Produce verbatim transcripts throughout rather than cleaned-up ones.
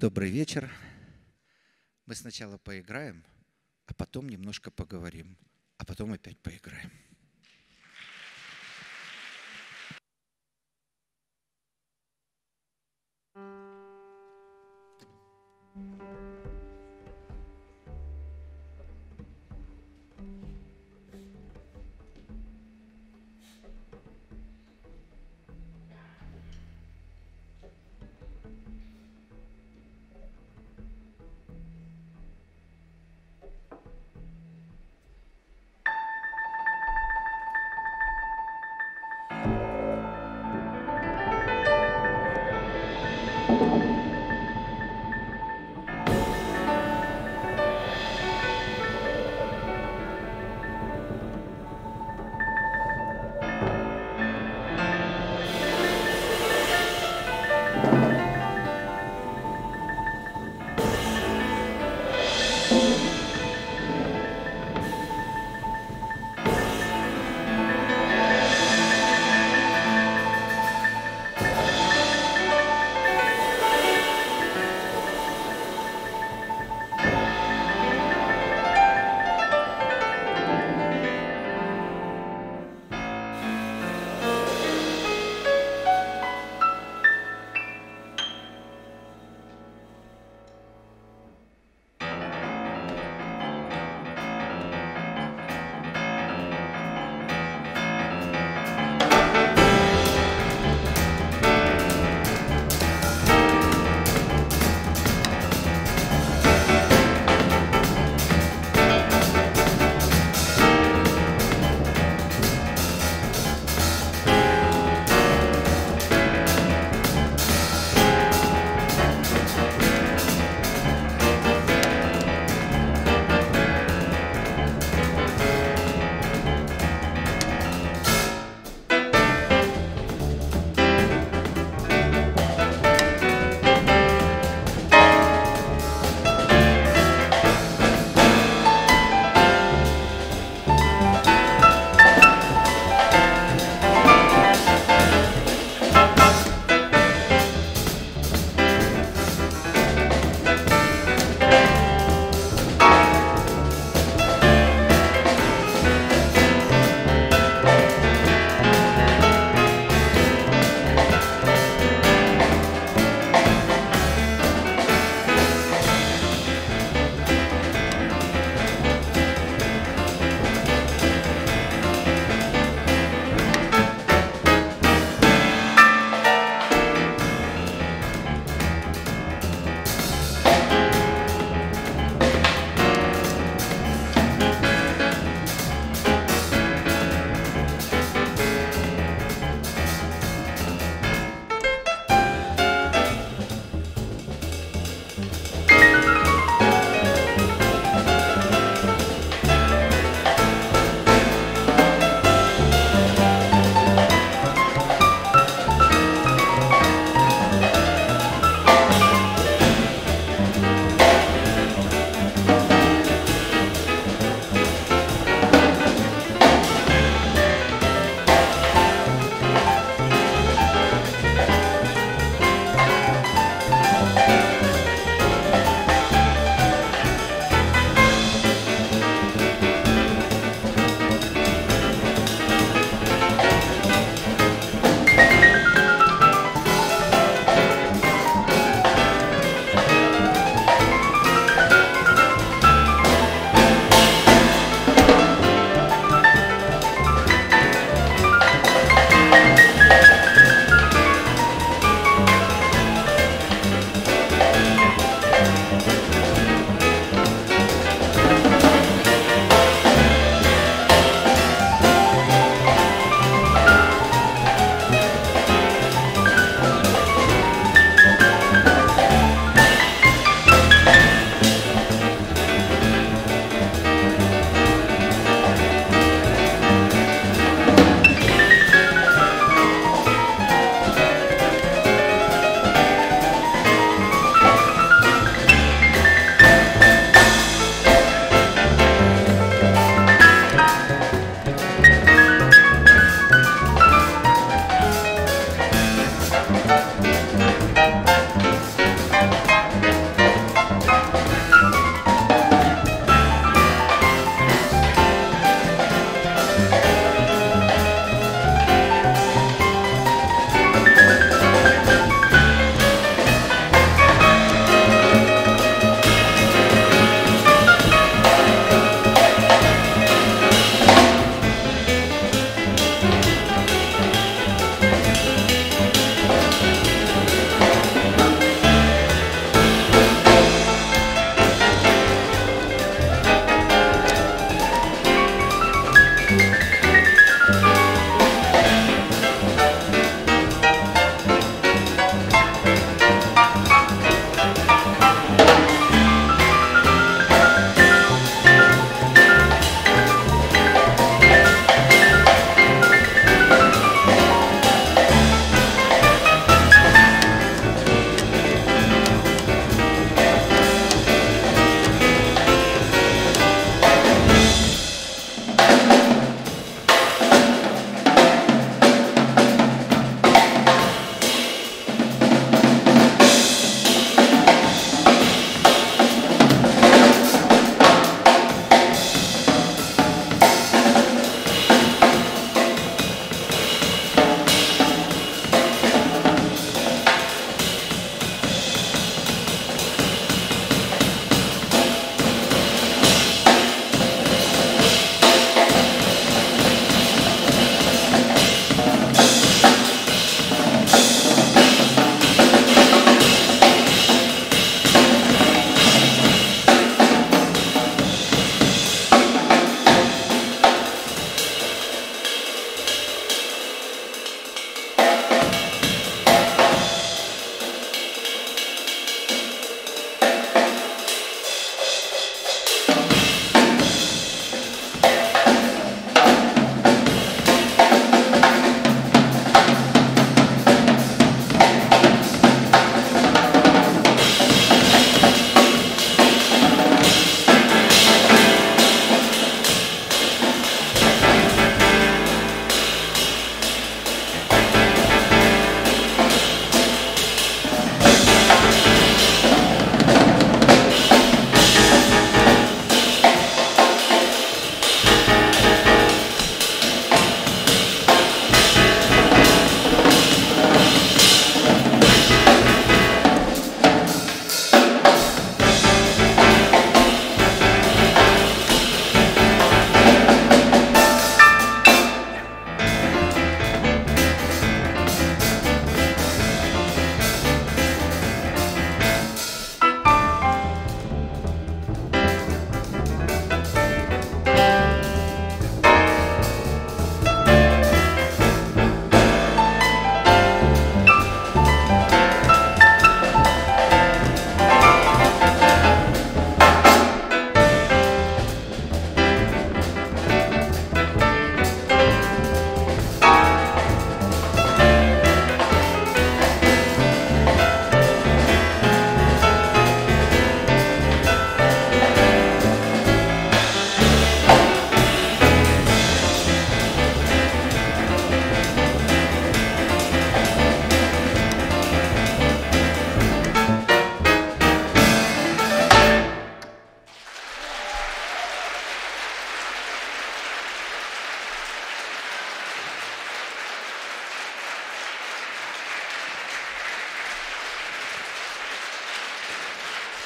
Добрый вечер. Мы сначала поиграем, а потом немножко поговорим, а потом опять поиграем.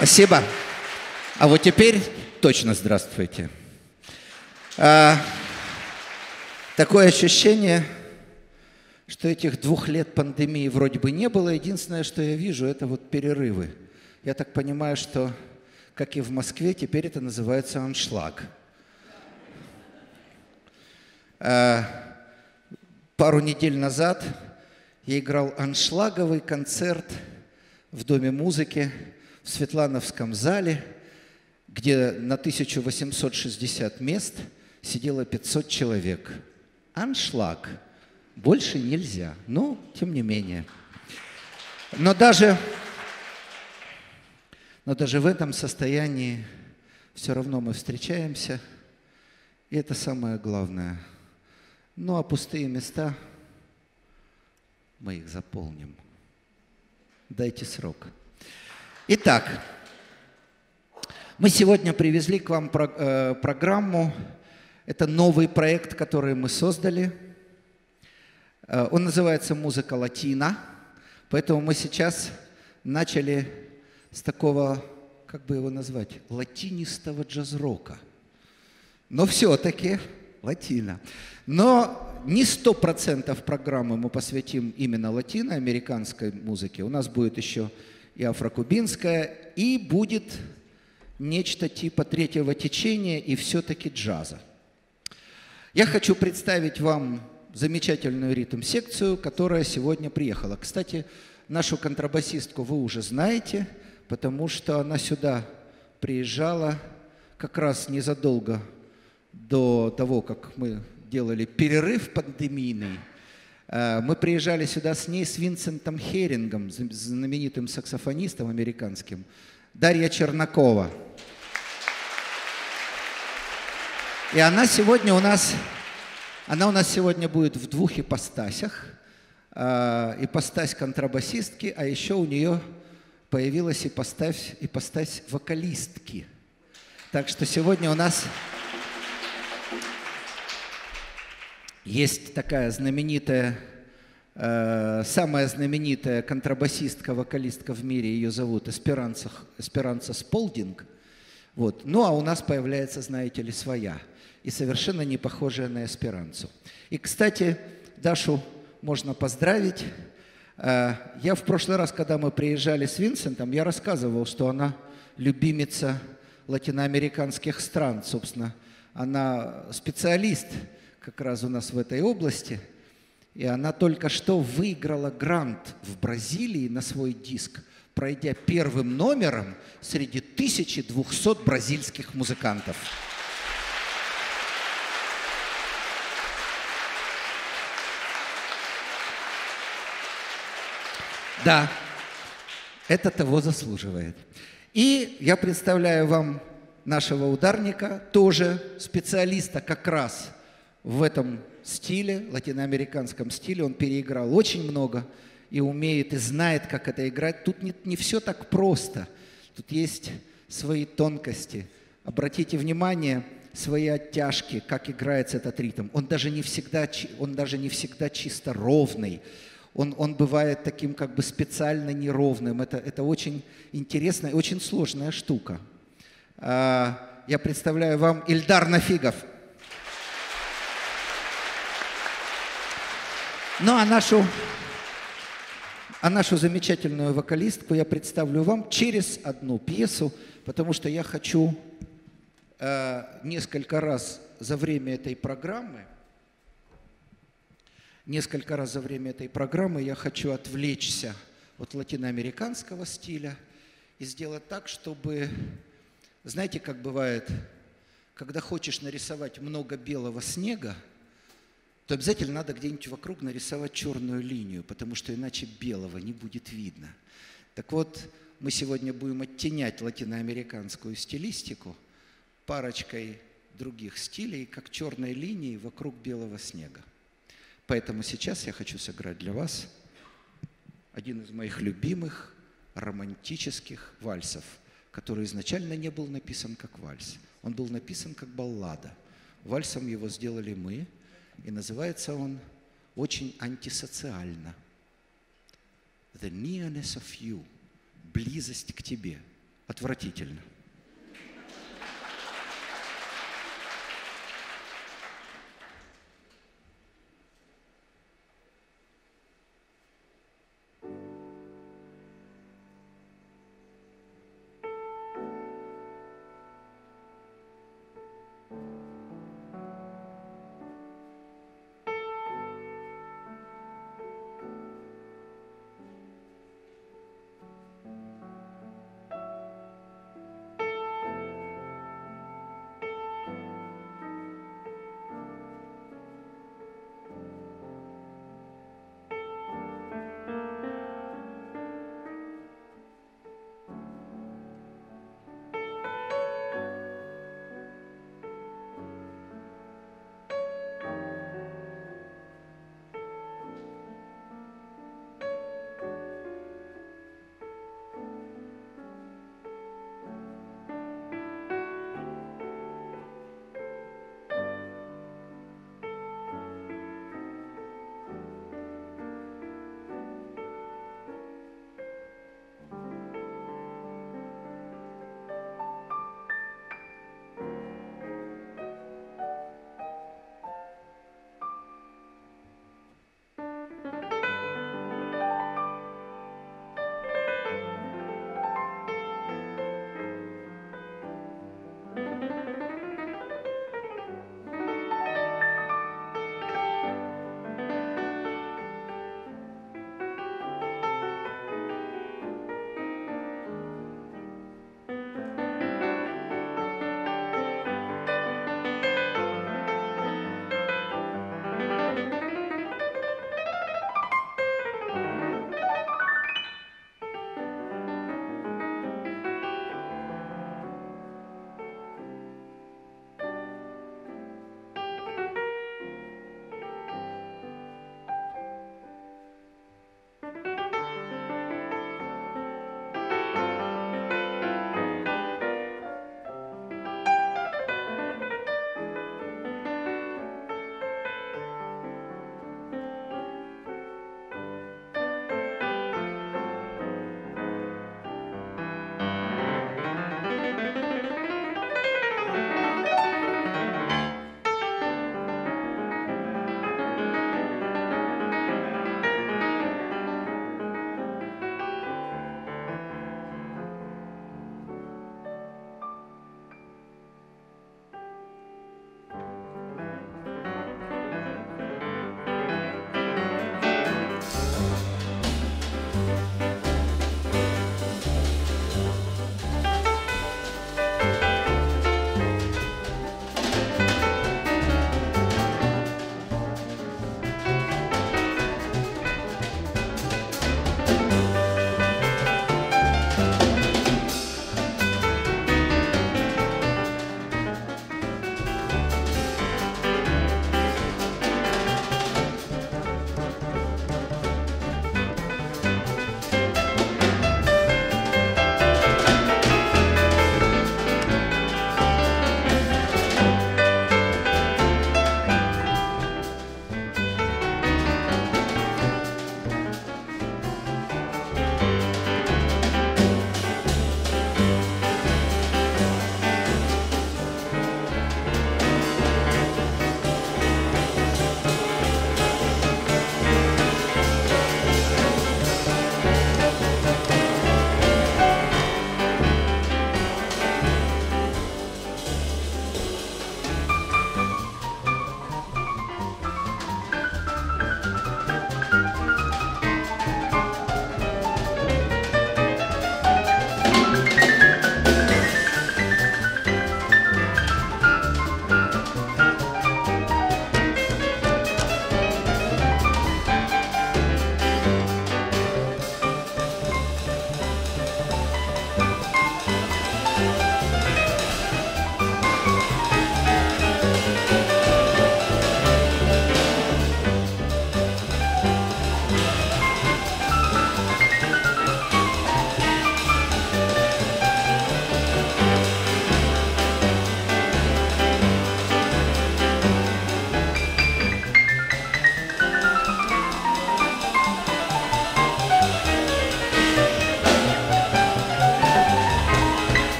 Спасибо. А вот теперь точно здравствуйте. А, такое ощущение, что этих двух лет пандемии вроде бы не было. Единственное, что я вижу, это вот перерывы. Я так понимаю, что, как и в Москве, теперь это называется аншлаг. А, пару недель назад я играл аншлаговый концерт в Доме музыки в Светлановском зале, где на тысячу восемьсот шестьдесят мест сидело пятьсот человек. Аншлаг. Больше нельзя, но тем не менее. Но даже, но даже в этом состоянии все равно мы встречаемся, и это самое главное. Ну а пустые места мы их заполним. Дайте срок. Итак, мы сегодня привезли к вам про, э, программу. Это новый проект, который мы создали. Э, он называется «Музыка латино». Поэтому мы сейчас начали с такого, как бы его назвать, латинистого джаз-рока. Но все-таки латино. Но не сто процентов программы мы посвятим именно латиноамериканской музыке. У нас будет еще и афрокубинская, и будет нечто типа третьего течения и все-таки джаза. Я хочу представить вам замечательную ритм-секцию, которая сегодня приехала. Кстати, нашу контрабасистку вы уже знаете, потому что она сюда приезжала как раз незадолго до того, как мы делали перерыв пандемийный. Мы приезжали сюда с ней, с Винсентом Херингом, знаменитым саксофонистом американским, Дарья Чернакова. И она сегодня у нас, она у нас сегодня будет в двух ипостасях. Ипостась контрабасистки, а еще у нее появилась ипостась, ипостась вокалистки. Так что сегодня у нас есть такая знаменитая, э, самая знаменитая контрабасистка, вокалистка в мире, ее зовут Эсперанца, Эсперанца Сполдинг. Вот. Ну а у нас появляется, знаете ли, своя, и совершенно не похожая на Эсперанцу. И, кстати, Дашу можно поздравить. Э, я в прошлый раз, когда мы приезжали с Винсентом, я рассказывал, что она любимица латиноамериканских стран, собственно. Она специалист как раз у нас в этой области, и она только что выиграла грант в Бразилии на свой диск, пройдя первым номером среди тысячи двухсот бразильских музыкантов. Да, это того заслуживает. И я представляю вам нашего ударника, тоже специалиста как раз в этом стиле, латиноамериканском стиле. Он переиграл очень много и умеет, и знает, как это играть. Тут не, не все так просто. Тут есть свои тонкости. Обратите внимание, свои оттяжки, как играется этот ритм. Он даже не всегда, он даже не всегда чисто ровный. Он, он бывает таким как бы специально неровным. Это, это очень интересная и очень сложная штука. Я представляю вам Ильдар Нафигов. Ну, а нашу, а нашу замечательную вокалистку я представлю вам через одну пьесу, потому что я хочу э, несколько раз за время этой программы, несколько раз за время этой программы я хочу отвлечься от латиноамериканского стиля и сделать так, чтобы, знаете, как бывает, когда хочешь нарисовать много белого снега, то обязательно надо где-нибудь вокруг нарисовать черную линию, потому что иначе белого не будет видно. Так вот, мы сегодня будем оттенять латиноамериканскую стилистику парочкой других стилей, как черной линии вокруг белого снега. Поэтому сейчас я хочу сыграть для вас один из моих любимых романтических вальсов, который изначально не был написан как вальс. Он был написан как баллада. Вальсом его сделали мы. И называется он очень антисоциально. The nearness of you. Близость к тебе. Отвратительно.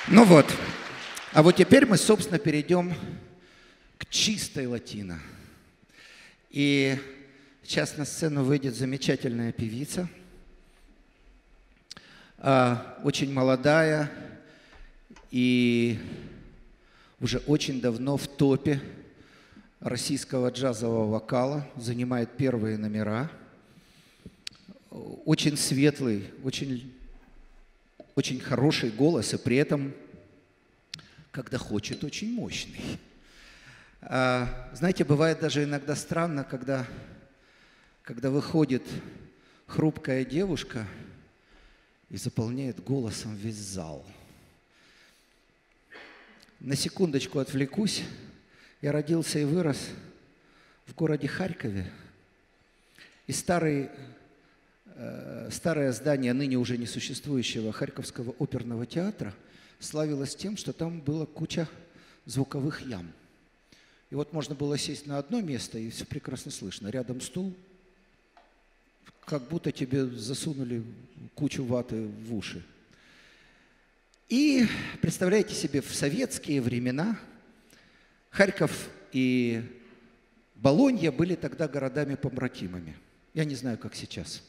Ну вот. А вот теперь мы, собственно, перейдем к чистой латино. И сейчас на сцену выйдет замечательная певица, очень молодая и уже очень давно в топе российского джазового вокала, занимает первые номера. Очень светлый, очень, очень хороший голос, и при этом, когда хочет, очень мощный. Знаете, бывает даже иногда странно, когда, когда выходит хрупкая девушка и заполняет голосом весь зал. На секундочку отвлекусь. Я родился и вырос в городе Харькове. И старый, э, старое здание ныне уже не существующего Харьковского оперного театра славилось тем, что там была куча звуковых ям. И вот можно было сесть на одно место, и все прекрасно слышно. Рядом стул, как будто тебе засунули кучу ваты в уши. И представляете себе, в советские времена Харьков и Болонья были тогда городами-побратимами. Я не знаю, как сейчас.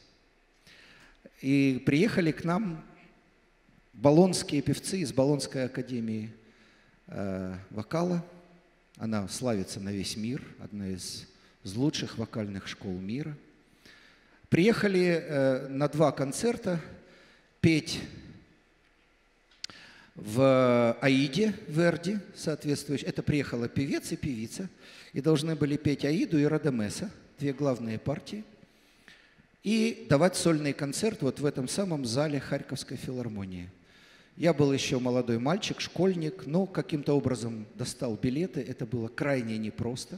И приехали к нам болонские певцы из Болонской академии э, вокала. Она славится на весь мир, одна из, из лучших вокальных школ мира. Приехали э, на два концерта петь в Аиде, Верди, соответствующий. Это приехала певец и певица, и должны были петь Аиду и Радамеса, две главные партии, и давать сольный концерт вот в этом самом зале Харьковской филармонии. Я был еще молодой мальчик, школьник, но каким-то образом достал билеты. Это было крайне непросто.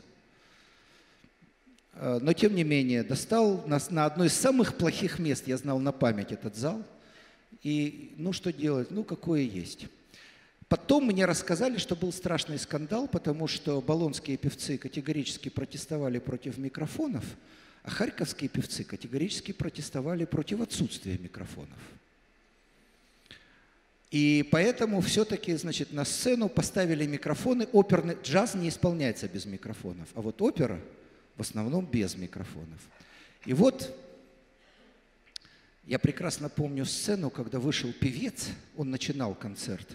Но, тем не менее, достал нас на одно из самых плохих мест. Я знал на память этот зал. И, ну, что делать? Ну, какое есть. Потом мне рассказали, что был страшный скандал, потому что болонские певцы категорически протестовали против микрофонов, а харьковские певцы категорически протестовали против отсутствия микрофонов. И поэтому все-таки, значит, на сцену поставили микрофоны. Оперный джаз не исполняется без микрофонов, а вот опера в основном без микрофонов. И вот я прекрасно помню сцену, когда вышел певец, он начинал концерт.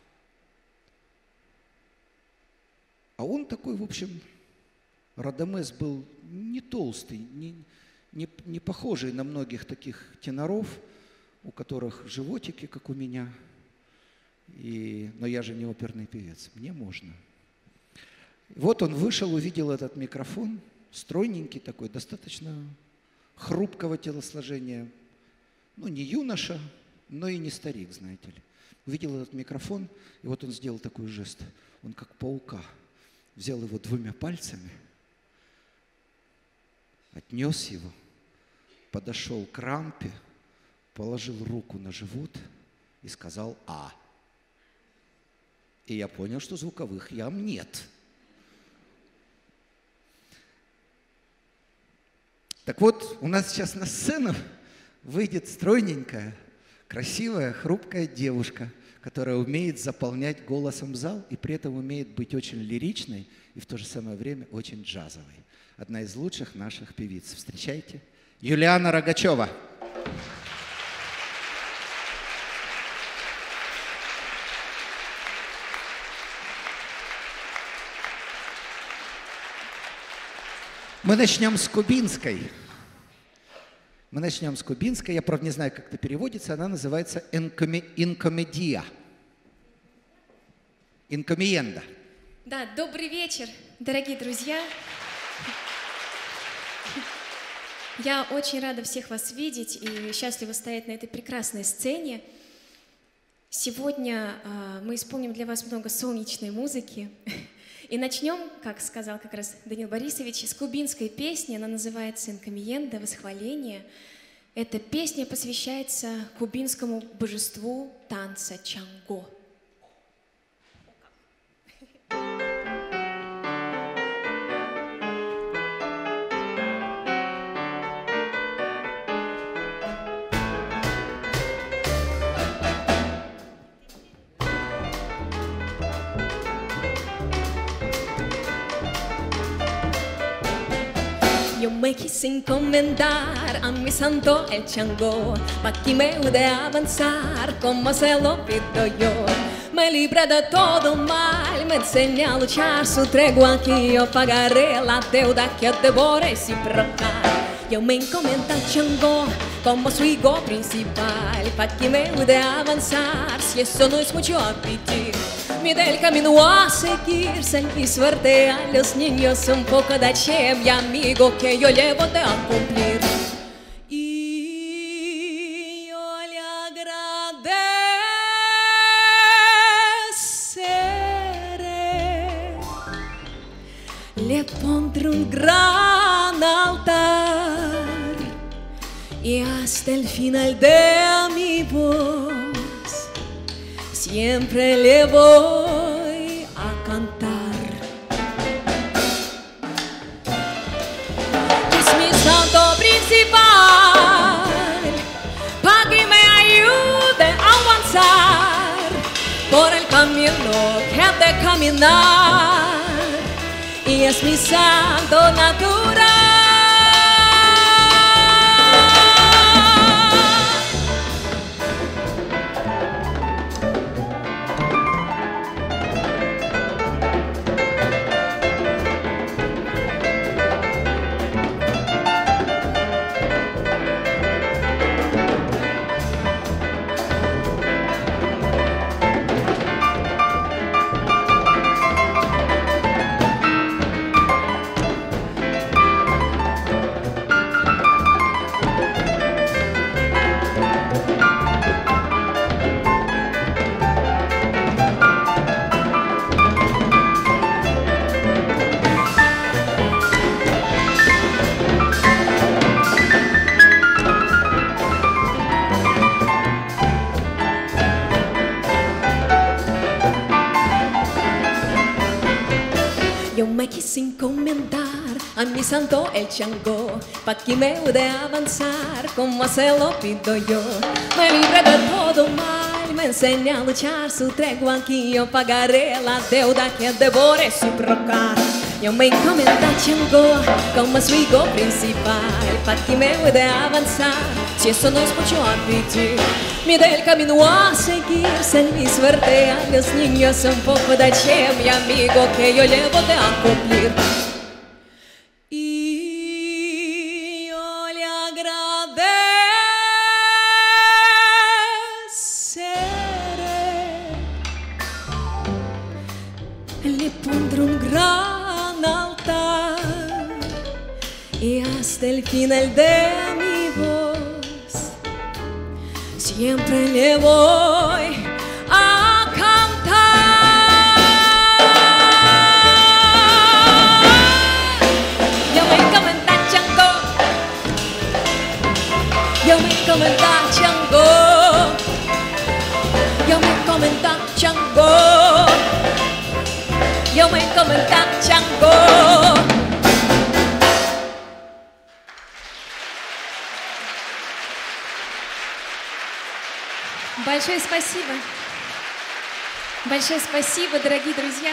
А он такой, в общем, Радамес был не толстый, не, не, не похожий на многих таких теноров, у которых животики, как у меня. И, но я же не оперный певец, мне можно. Вот он вышел, увидел этот микрофон, стройненький такой, достаточно хрупкого телосложения. Ну, не юноша, но и не старик, знаете ли. Увидел этот микрофон, и вот он сделал такой жест. Он как паука. Взял его двумя пальцами, отнес его, подошел к рампе, положил руку на живот и сказал «А». И я понял, что звуковых ям нет. Так вот, у нас сейчас на сцену выйдет стройненькая, красивая, хрупкая девушка, которая умеет заполнять голосом зал и при этом умеет быть очень лиричной и в то же самое время очень джазовой. Одна из лучших наших певиц. Встречайте, Юлиана Рогачева. Мы начнем с кубинской. Мы начнем с кубинской. Я, правда, не знаю, как это переводится. Она называется «инкомедия». «Инкомиенда». Да, добрый вечер, дорогие друзья. Я очень рада всех вас видеть и счастлива стоять на этой прекрасной сцене. Сегодня э, мы исполним для вас много солнечной музыки. И начнем, как сказал как раз Даниил Борисович, с кубинской песни. Она называется «Инкомиенда», «Восхваление». Эта песня посвящается кубинскому божеству танца Чанго. me quise encomendar a mi santo el Changó, para que me ayude a avanzar como se lo pido yo. Me libre de todo mal, me enseña a luchar su tregua, que yo pagaré la deuda que debo reciprocar. Yo me encomendé al Changó como su hijo principal, para que me ayude a avanzar, si eso no es mucho a pedir. Me dé el camino a seguir, y suerte a los niños, un poco de che, mi amigo, que yo llevo de a cumplir. Y yo le agradeceré, le pondré un gran altar, y hasta el final de mi voz siempre le voy a cantar. Es mi santo principal, para que me ayude a avanzar por el camino que he de caminar, y es mi santo natural. Yo me quise encomendar a mi santo el Changó, para que me ayude a avanzar como se lo pido yo. Me libre de todo mal, me enseña a luchar su tregua, que yo pagaré la deuda que debo reciprocar. Yo me encomendé al Changó como su hijo principal, para que me ayude a avanzar, si eso no es mucho a pedir. Me dé el camino a seguir, y suerte a los niños, un poco de che, mi amigo, que yo llevo de a cumplir. Y yo le agradeceré, le pondré un gran altar, y hasta el final de mi voz siempre le voy a cantar. Yo me encomendé al Changó, yo me encomendé al Changó, yo me encomendé al Changó, yo me encomendé al Changó. Большое спасибо. Большое спасибо, дорогие друзья.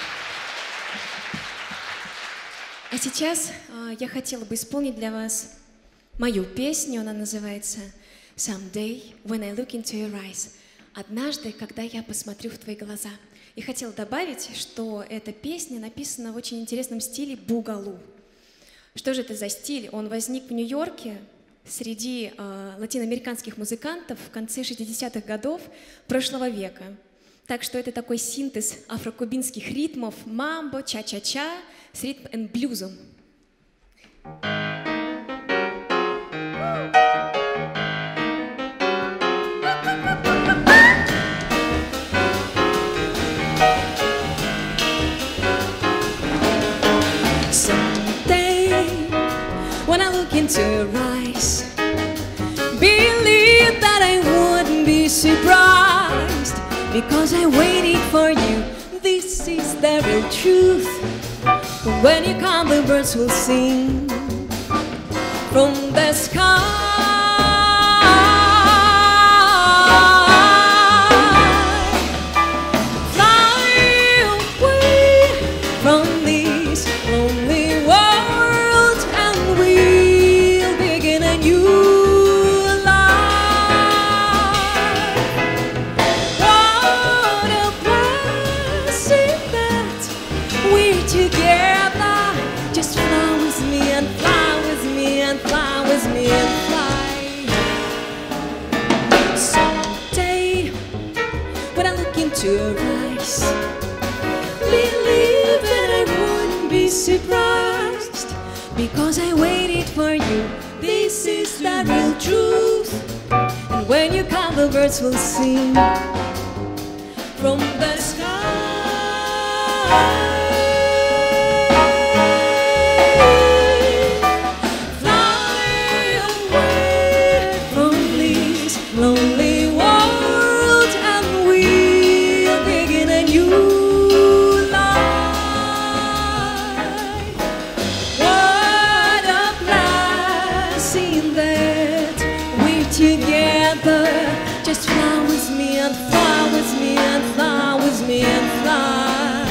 А сейчас э, я хотела бы исполнить для вас мою песню. Она называется «Someday when I look into your eyes». «Однажды, когда я посмотрю в твои глаза». И хотела добавить, что эта песня написана в очень интересном стиле бугалу. Что же это за стиль? Он возник в Нью-Йорке среди э, латиноамериканских музыкантов в конце шестидесятых годов прошлого века. Так что это такой синтез афрокубинских ритмов, мамбо, ча-ча-ча с ритм and блюзом. Someday, when I look into your eyes, believe that I wouldn't be surprised, because I waited for you. This is the real truth. When you come, the birds will sing from the sky. From this lonely world, and we with me and fly. Someday, when I look into your eyes, believe that I wouldn't be surprised, because I waited for you. This is the real truth. And when you come, the birds will sing from the sky. Just fly with me and fly with me and fly with me and fly.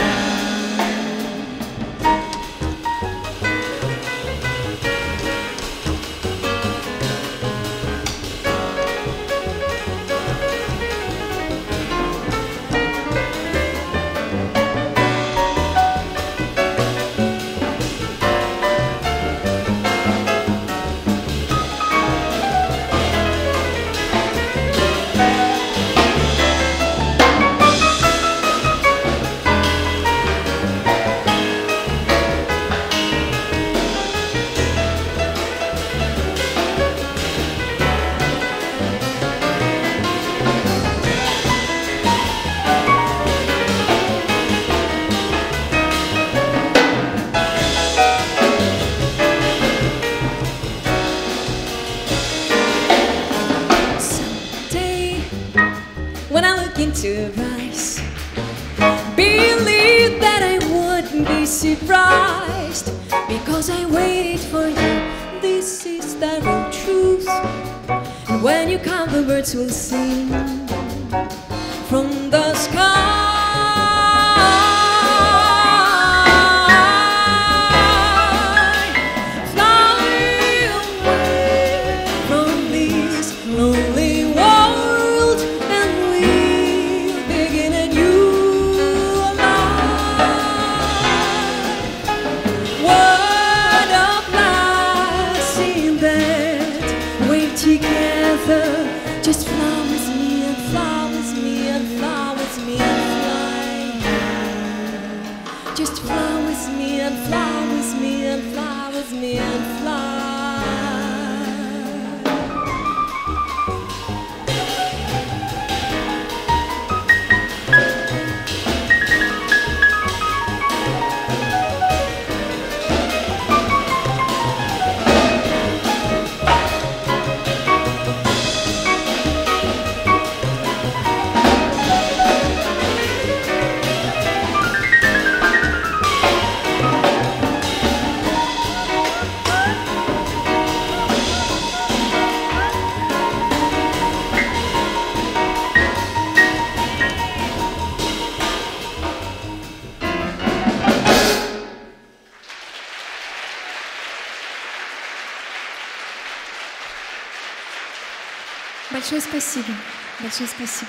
When I look into your eyes, believe that I wouldn't be surprised, because I waited for you. This is the real truth. And when you come, the birds will sing from the sky. Just fly with me and fly with me and fly with me and fly. Just fly with me and fly with me and fly with me and fly. Большое спасибо. Большое спасибо.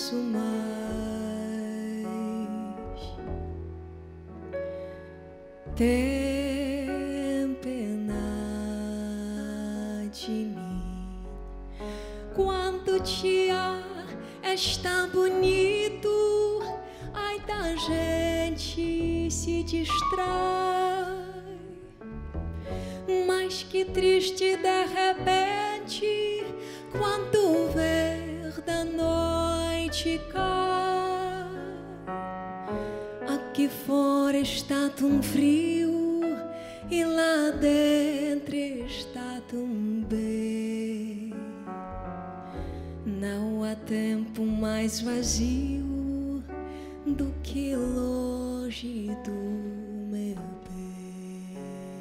posso mais. Tem pena de mim. Quando te há, és tão bonito. Ai, da gente se distrai. Mas que triste de repente, quando o ver da noite cai. Aqui fora está tão frio e lá dentro está tão bem. Não há tempo mais vazio do que longe do meu bem.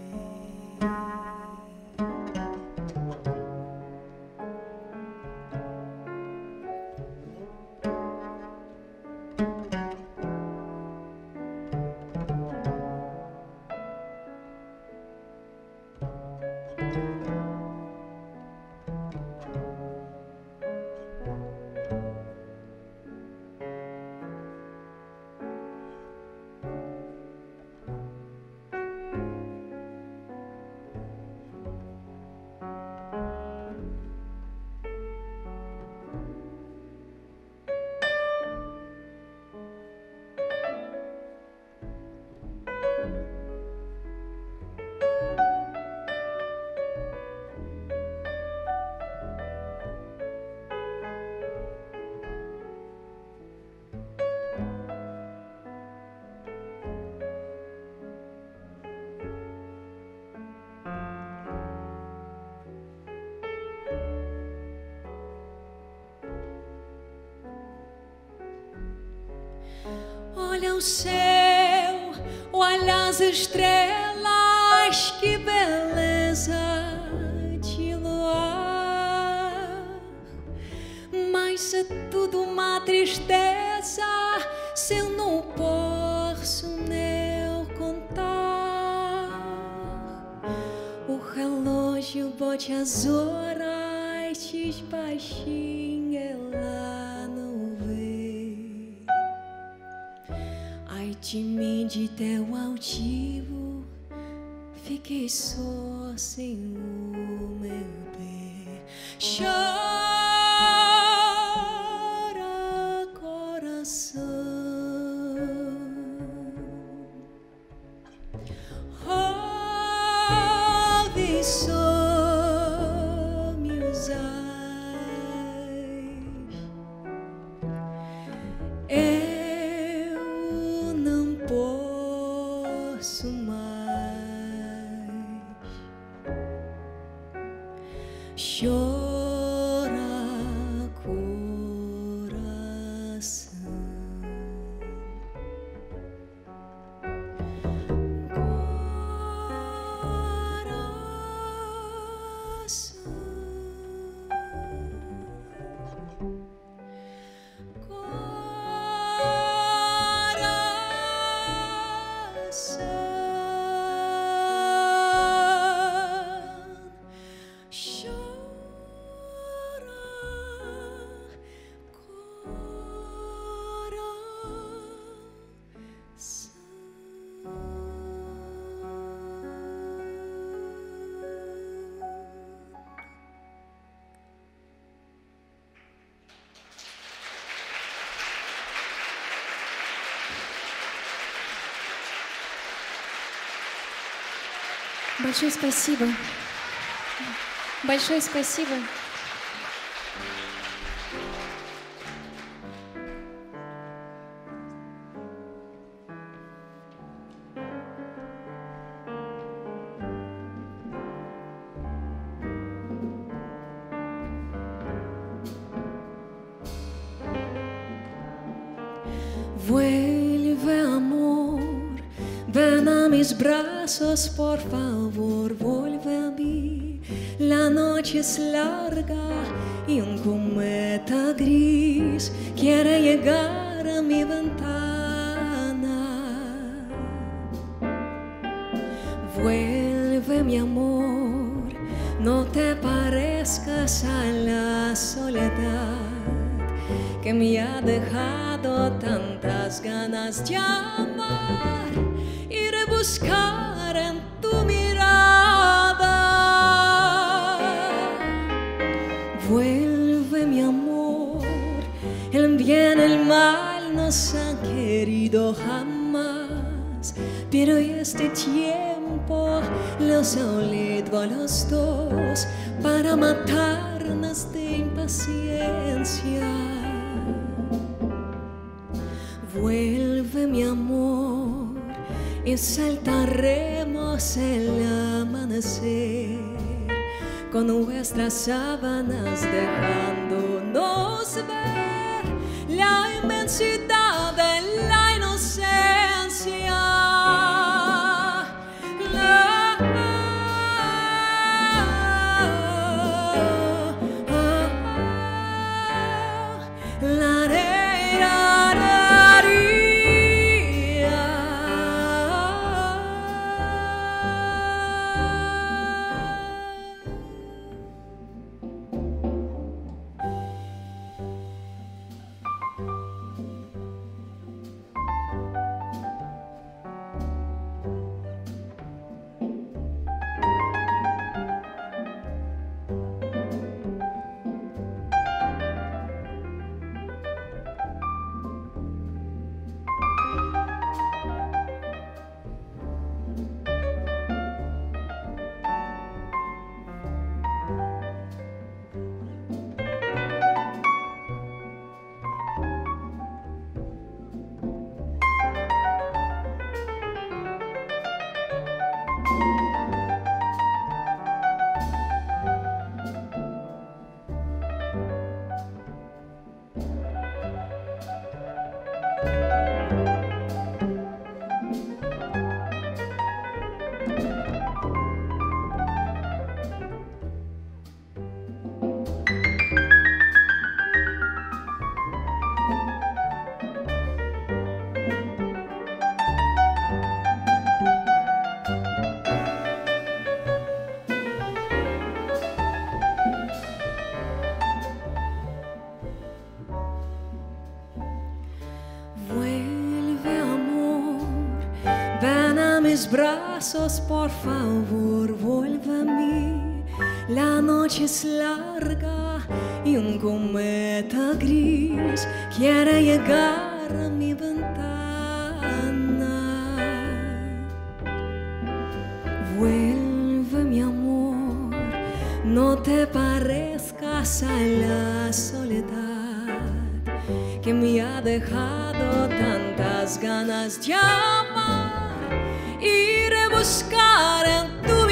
Olha o céu, olha as estrelas, que beleza de luar. Mas é tudo uma tristeza se eu não posso nem contar. O relógio bote as horas, diz baixinho, ela não vê. Ai de mim, de teu altivo, fiquei só sem o meu bem. Chora, coração, ouve só meus ais. Eu não posso mais. Chora, coração. Большое спасибо. Большое спасибо. Vuelve, amor, ven a mis brazos, por favor, vuelve a mí. La noche es larga y un cometa gris quiere llegar a mi ventana. Vuelve, mi amor, no te parezcas a la soledad que me ha dejado tantas ganas de amar y rebuscar en tu mirada. Vuelve mi amor, el bien y el mal nos han querido jamás, pero este tiempo los ha olido a los dos para matarnos de impaciencia. Vuelve mi amor y saltaremos el amanecer con nuestras sábanas dejándonos ver la inmensidad de la inocencia. La, la, la, mis brazos, por favor, vuelve a mí. La noche es larga y un cometa gris quiere llegar a mi ventana. Vuelve, mi amor, no te parezcas a la soledad que me ha dejado tantas ganas de amar y rebuscar en tu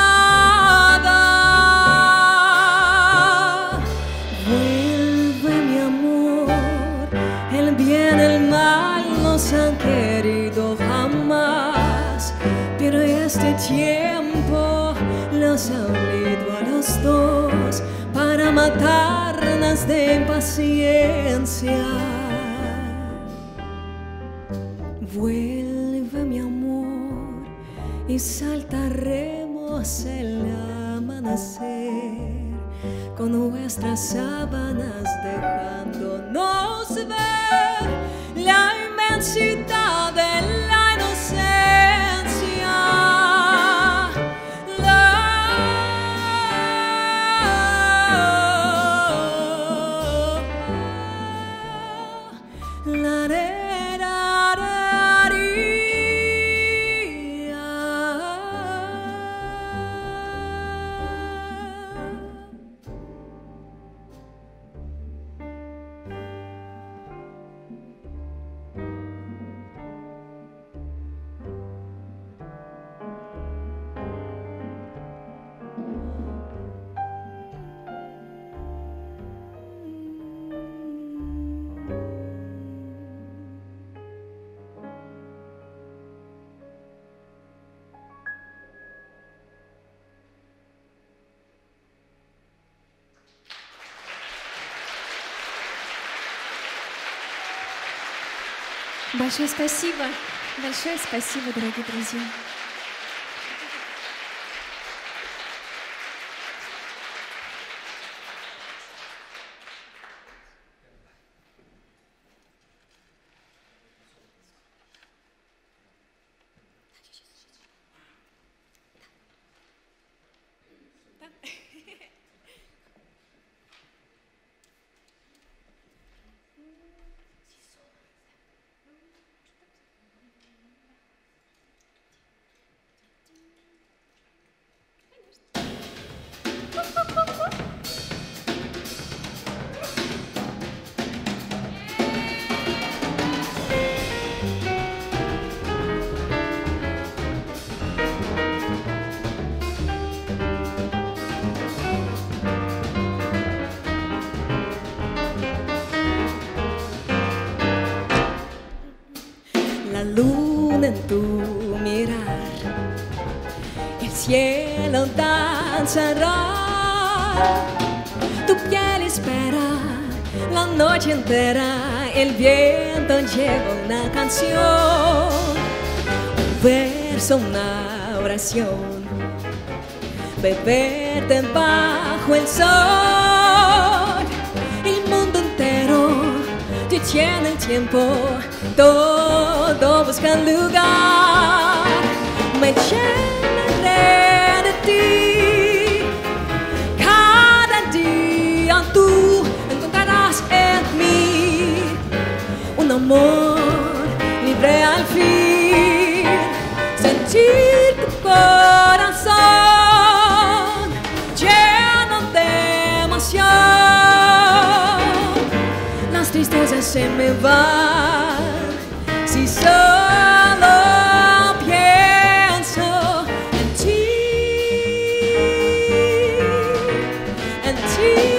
mirada. Vuelve, mi amor, el bien y el mal nos han querido jamás, pero este tiempo los ha unido a los dos para matarnos de impaciencia. Vuelve, mi amor, y saltaremos el amanecer con nuestras sábanas dejándonos ver la inmensidad de la inocencia. La, la, la, Большое спасибо, большое спасибо, дорогие друзья. la luna en tu mirar. El cielo danzará, tu piel espera la noche entera. El viento lleva una canción, un verso, una oración. Beberte bajo el sol, el mundo entero te tiene el tiempo, todo busca lugar. Me llenaré de ti, cada día tú encontrarás en mí un amor libre al fin, sentir tu corazón lleno de emoción. Las tristezas se me van si solo pienso en ti, en ti.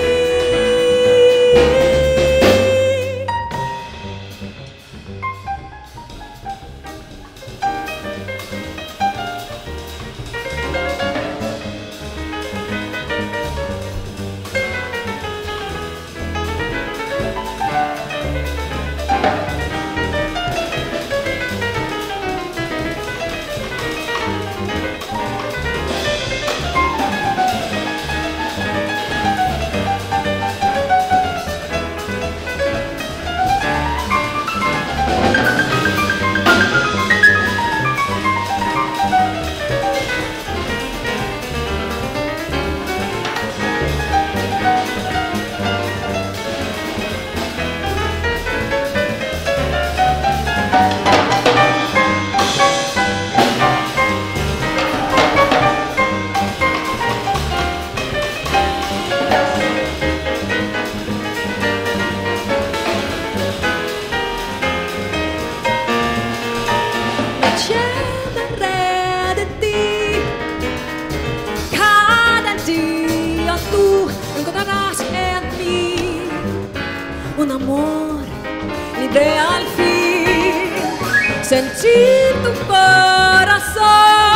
Un amor libre al fin, sentir tu corazón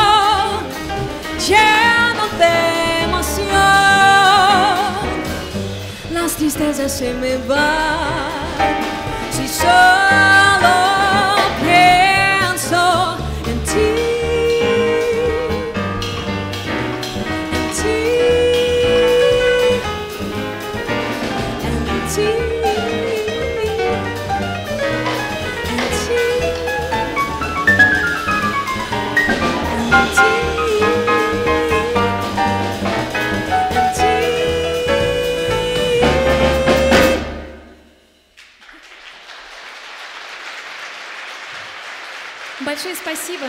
lleno de emoción. Las tristezas se me van si solo pienso en ti. Большое спасибо.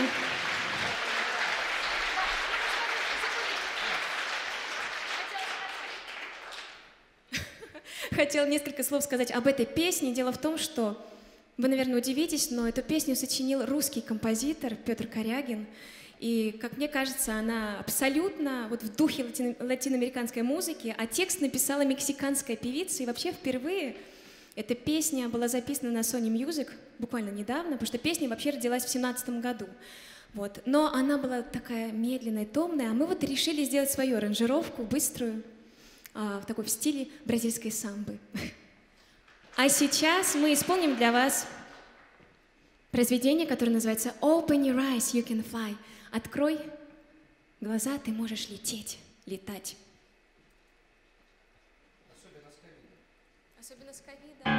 Хотела несколько слов сказать об этой песне. Дело в том, что вы, наверное, удивитесь, но эту песню сочинил русский композитор Петр Корягин. И, как мне кажется, она абсолютно вот в духе латино- латиноамериканской музыки, а текст написала мексиканская певица. И вообще впервые эта песня была записана на Sony Music буквально недавно, потому что песня вообще родилась в семнадцатом году. Вот. Но она была такая медленная, томная, а мы вот решили сделать свою аранжировку, быструю, а, в такой в стиле бразильской самбы. А сейчас мы исполним для вас произведение, которое называется «Open your eyes, you can fly». Открой глаза, ты можешь лететь, летать. Особенно с ковида.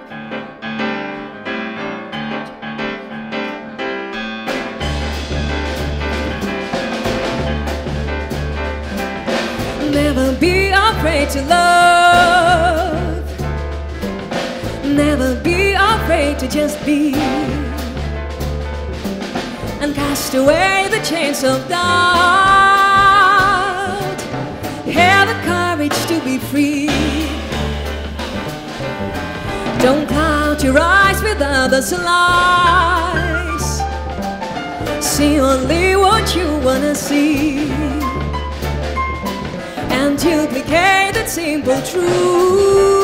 Never be afraid to love. Never be afraid to just be. And cast away the chains of doubt. Have the courage to be free. Don't cloud your eyes with others' lies. See only what you wanna see. And duplicate that simple truth.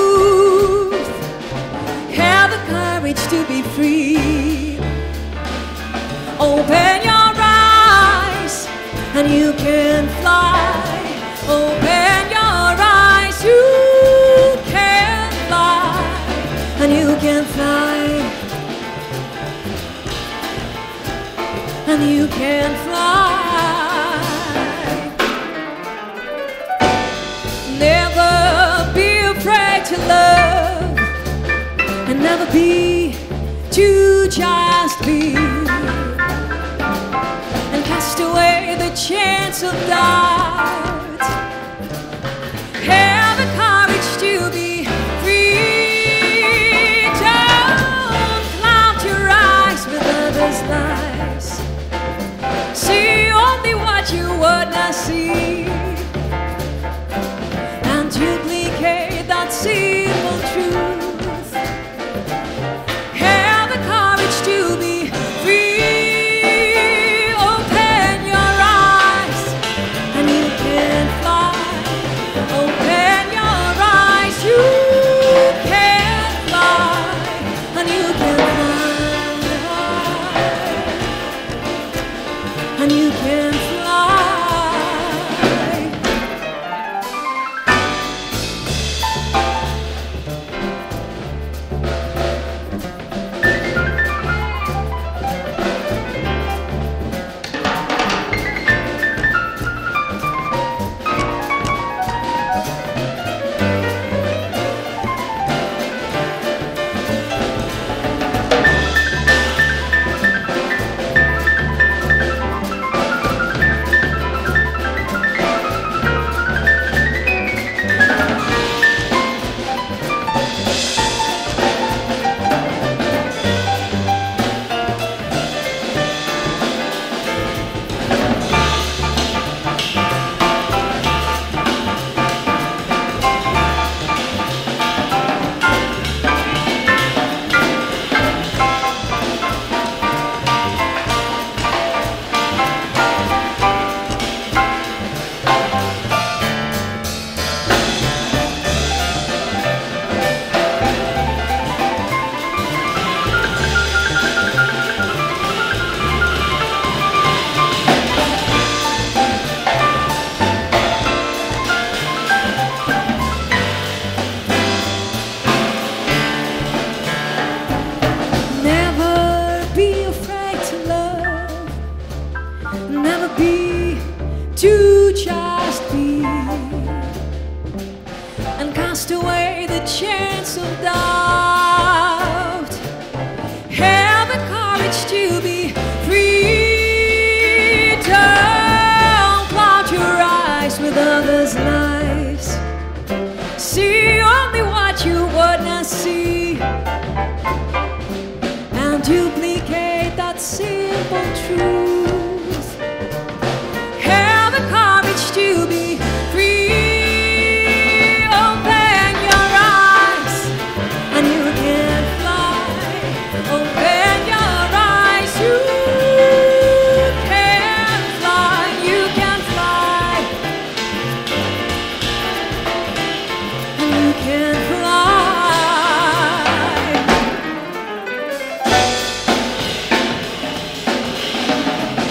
Have the courage to be free. Open your eyes and you can fly. Open your eyes, you can fly, and you can fly, and you can fly. Never be afraid to love, and never be to just be, and cast away the chance of doubt. Have the courage to be free. Don't cloud your eyes with others' lies. See only what you would not see, and duplicate that simple truth. Have the courage to be free. Open your eyes and you can fly. Open your eyes, you can fly, and you can fly, and you can fly. Never be to just be, and cast away the chance of doubt. Have the courage to be free. Don't cloud your eyes with others' lives. See only what you would not see, and duplicate that simple truth. To be free. Open your eyes and you can fly. Open your eyes, you can fly. You can fly, and you can fly.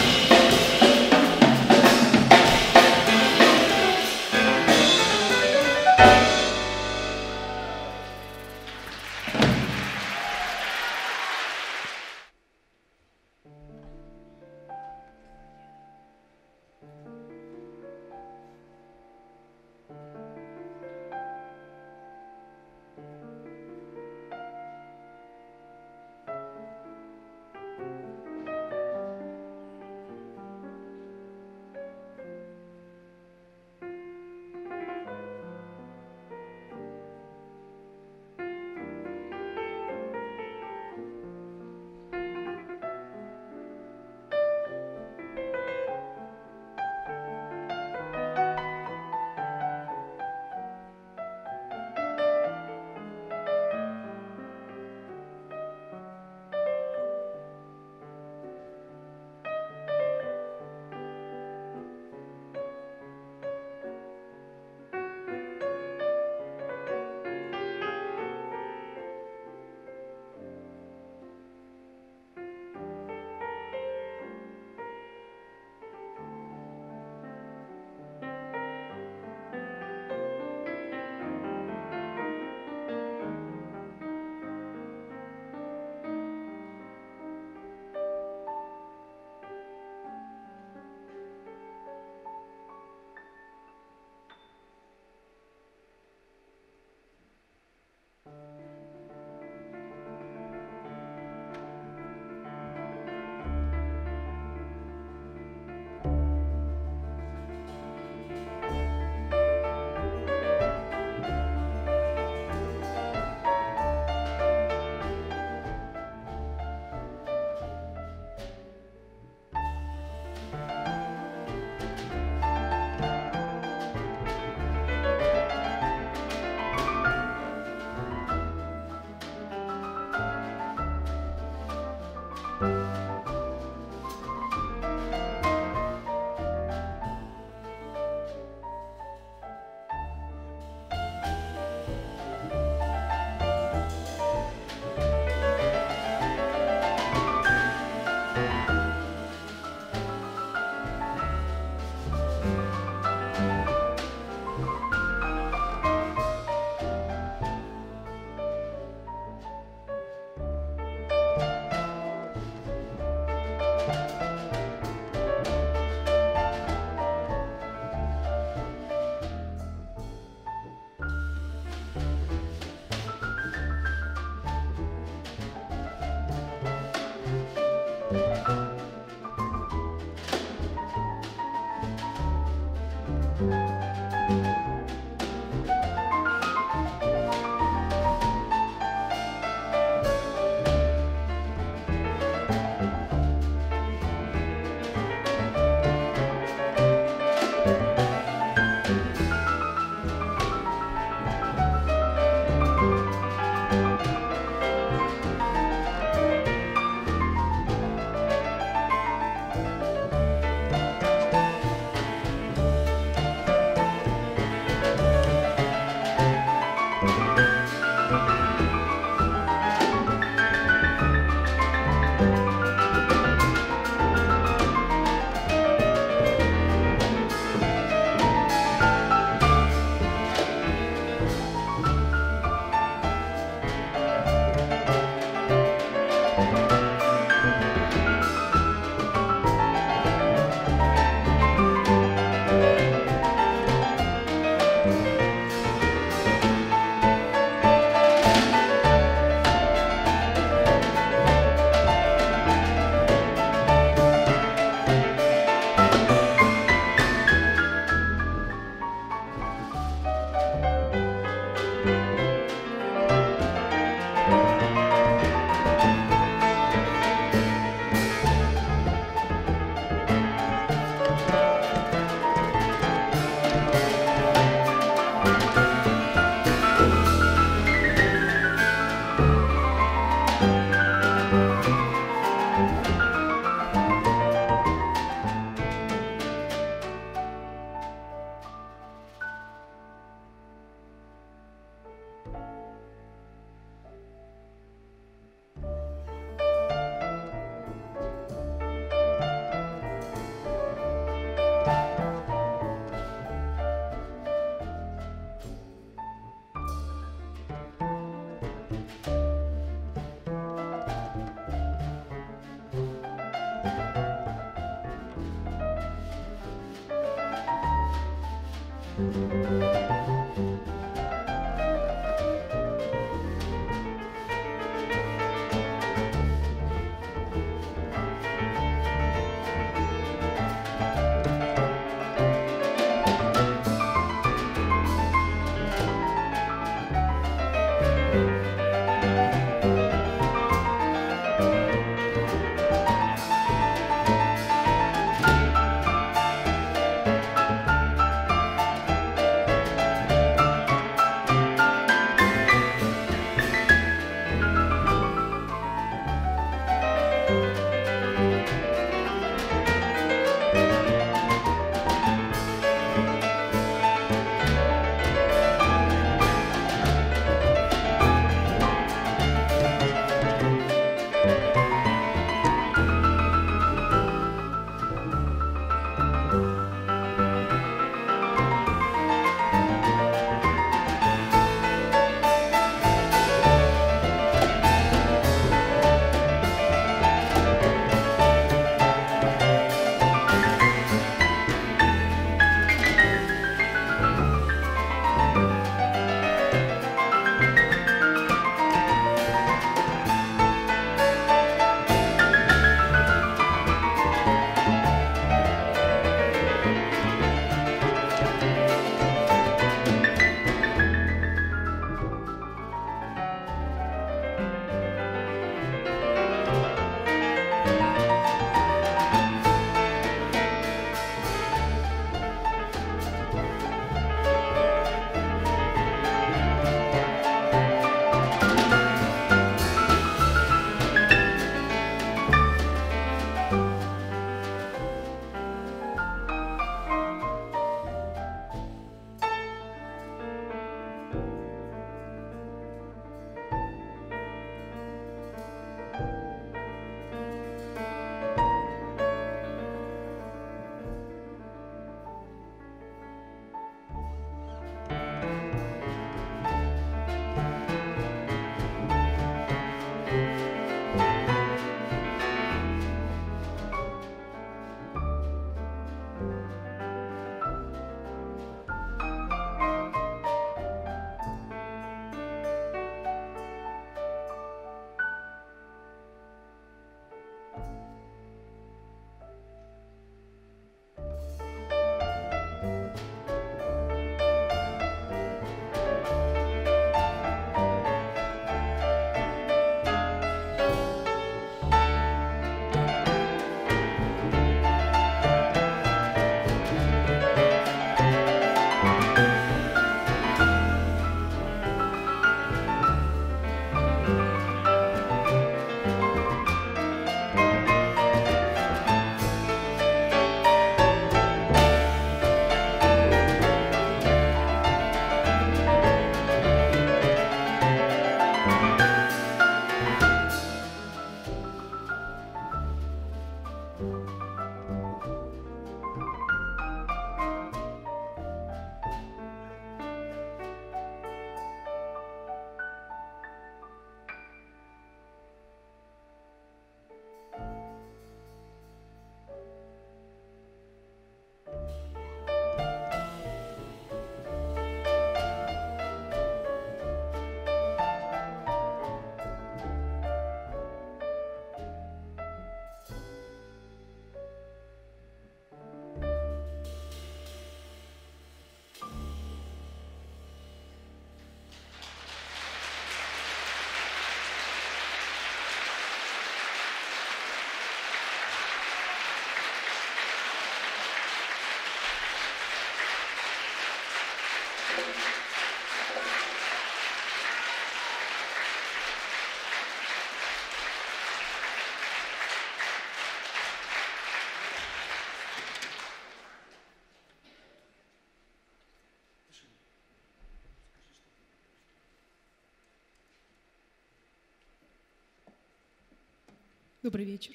Добрый вечер.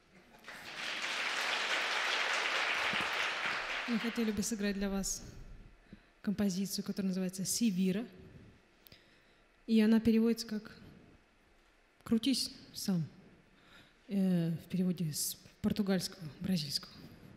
Мы хотели бы сыграть для вас композицию, которая называется «Сивира». И она переводится как «Крутись сам», э, в переводе с португальского, бразильского.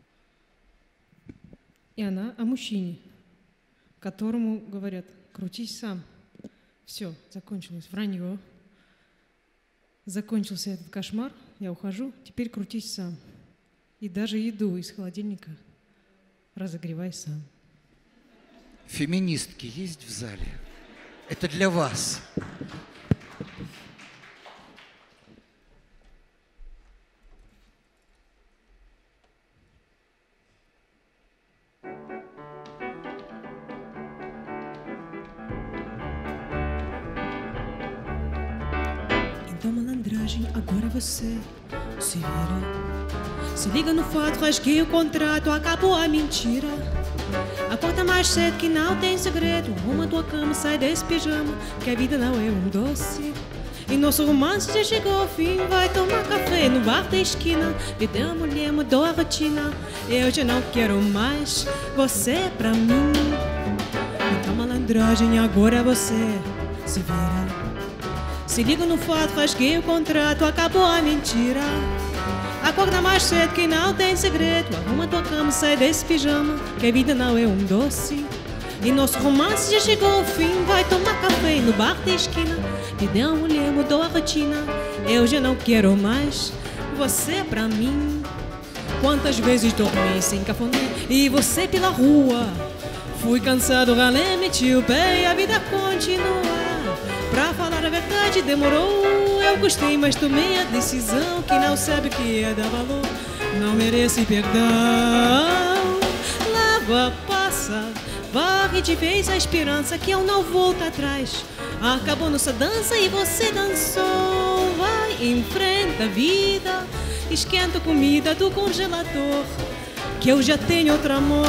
И она о мужчине, которому говорят «Крутись сам». Все, закончилось вранье. Закончился этот кошмар, я ухожу, теперь крутись сам. И даже еду из холодильника разогревай сам. Феминистки есть в зале? Это для вас. Então, malandragem, agora você se vira. Se liga no fato, rasguei o contrato, acabou a mentira. Acorda mais cedo que não tem segredo. Arruma a tua cama, sai desse pijama, que a vida não é um doce. E nosso romance já chegou ao fim. Vai tomar café no bar da esquina. Vida é uma mulher, mudou a rotina. Eu já não quero mais você pra mim. Então, malandragem, agora você se vira. Se liga no fato, rasguei o contrato, acabou a mentira. Acorda mais cedo que não tem segredo. Arruma a tua cama, sai desse pijama, que a vida não é um doce. E nosso romance já chegou ao fim. Vai tomar café no bar da esquina. Vida é uma mulher, mudou a rotina. Eu já não quero mais você pra mim. Quantas vezes dormi sem cafuné e você pela rua. Fui cansado, ralé, meti o pé e a vida continua. Pra falar a verdade demorou. Eu gostei, mas tomei a decisão que não sabe o que é dar valor. Não merece perdão. Lava, passa, varre de vez a esperança que eu não volto atrás. Acabou nossa dança e você dançou. Vai, enfrenta a vida. Esquenta a comida do congelador, que eu já tenho outro amor.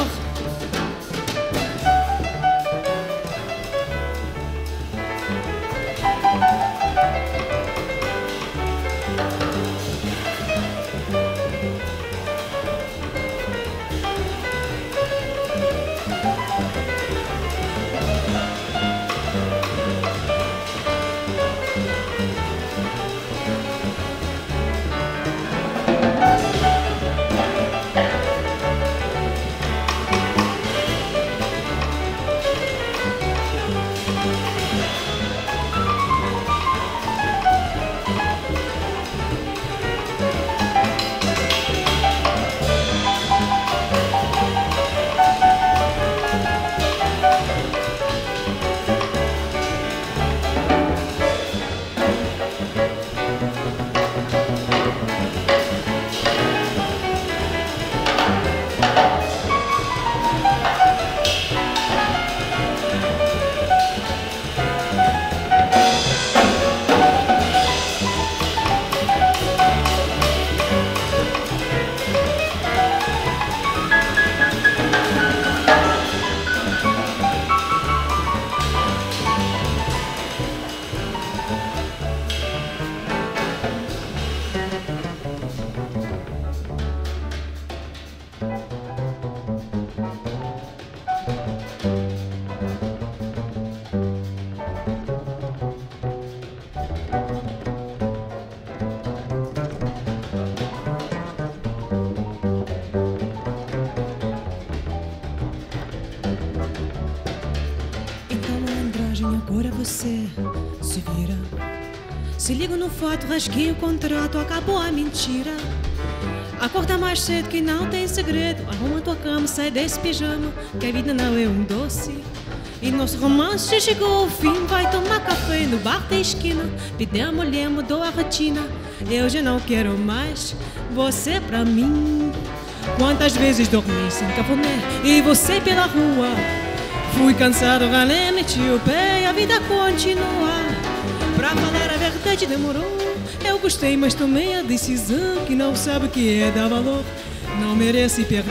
você se vira. Se ligo no fato, rasguei o contrato, acabou a mentira. Acorda mais cedo que não tem segredo. Arruma tua cama, sai desse pijama, que a vida não é um doce. E nosso romance já chegou ao fim. Vai tomar café no bar da esquina. Pedir a mulher, mudou a rotina. Eu já não quero mais você pra mim. Quantas vezes dormi sem cafuné e você pela rua. Fui cansado, ralé, meti o pé e a vida continua. Pra falar a verdade demorou. Eu gostei, mas tomei a decisão que não sabe o que é dar valor. Não merece perdão.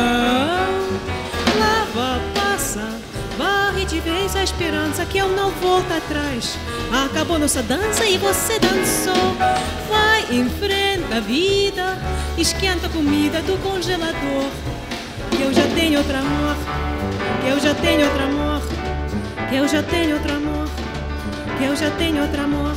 Lava, passa, varre de vez a esperança que eu não volto atrás. Acabou nossa dança e você dançou. Vai, enfrenta a vida, esquenta a comida do congelador. Que eu já tenho outro amor, que eu já tenho outro amor, que eu já tenho outro amor, que eu já tenho outro amor.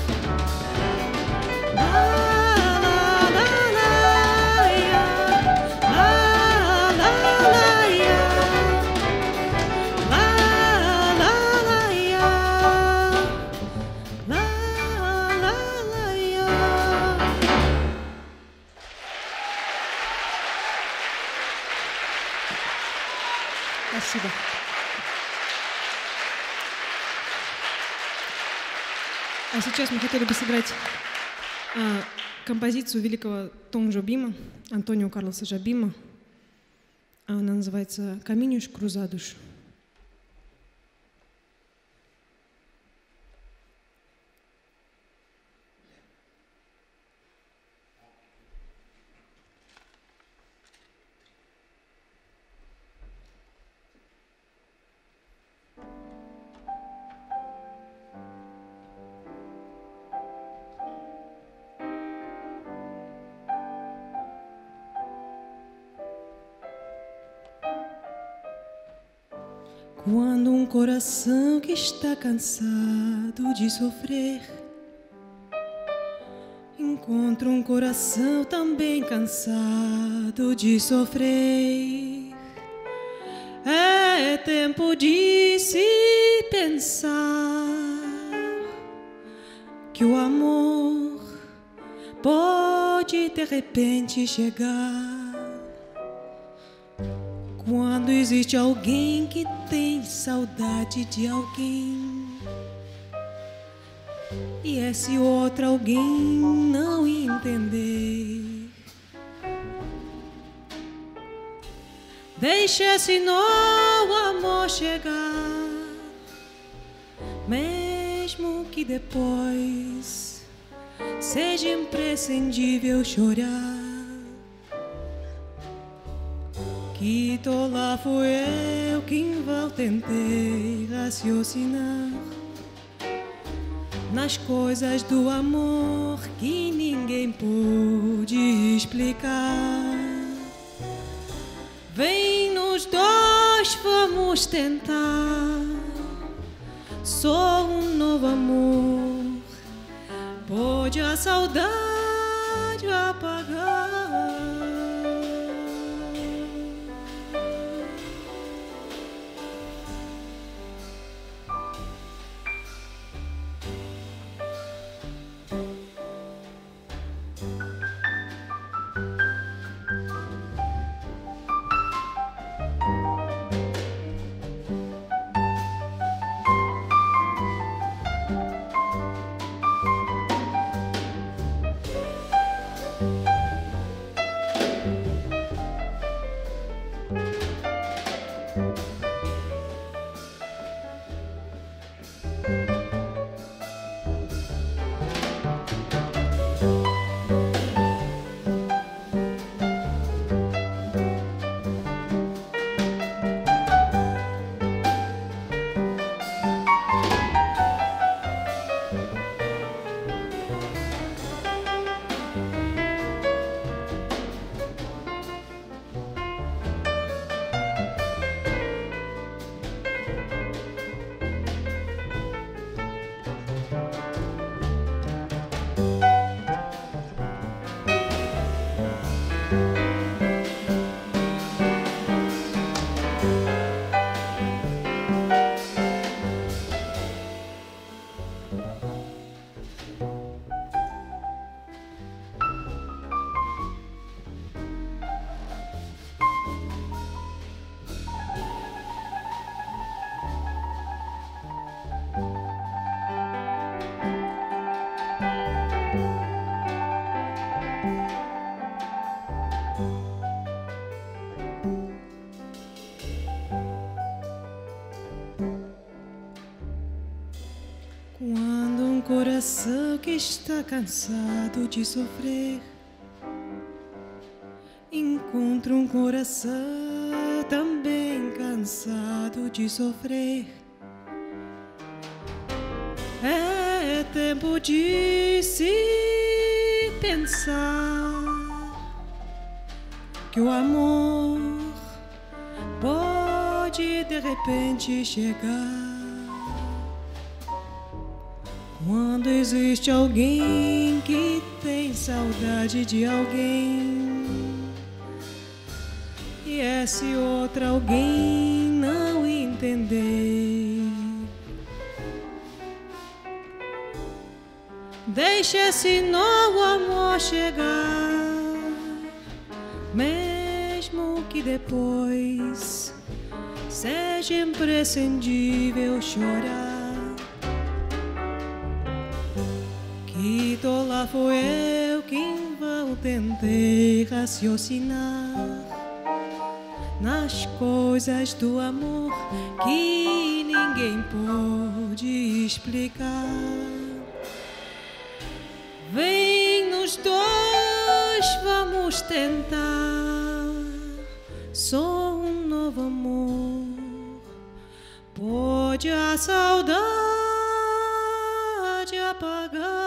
Спасибо. А сейчас мы хотели бы сыграть а, композицию великого Том Жобима, Антонио Карлоса Жобима. Она называется «Caminhos Cruzados». Quando um coração que está cansado de sofrer encontra um coração também cansado de sofrer, é tempo de se pensar que o amor pode de repente chegar. Quando existe alguém que tem saudade de alguém e esse outro alguém não entender, deixa esse novo amor chegar, mesmo que depois seja imprescindível chorar. Que tola fui eu que em vão tentei raciocinar nas coisas do amor que ninguém pôde explicar. Vem nos dois, vamos tentar. Só um novo amor pode a saudade apagar. coração que está cansado de sofrer encontra um coração também cansado de sofrer. É tempo de se pensar que o amor pode de repente chegar quando existe alguém que tem saudade de alguém e esse outro alguém não entender. Deixe esse novo amor chegar, mesmo que depois seja imprescindível chorar. Que tola foi eu que em vão tentei raciocinar nas coisas do amor que ninguém pôde explicar. Vem nos dois, vamos tentar só um novo amor. Pode a saudade apagar.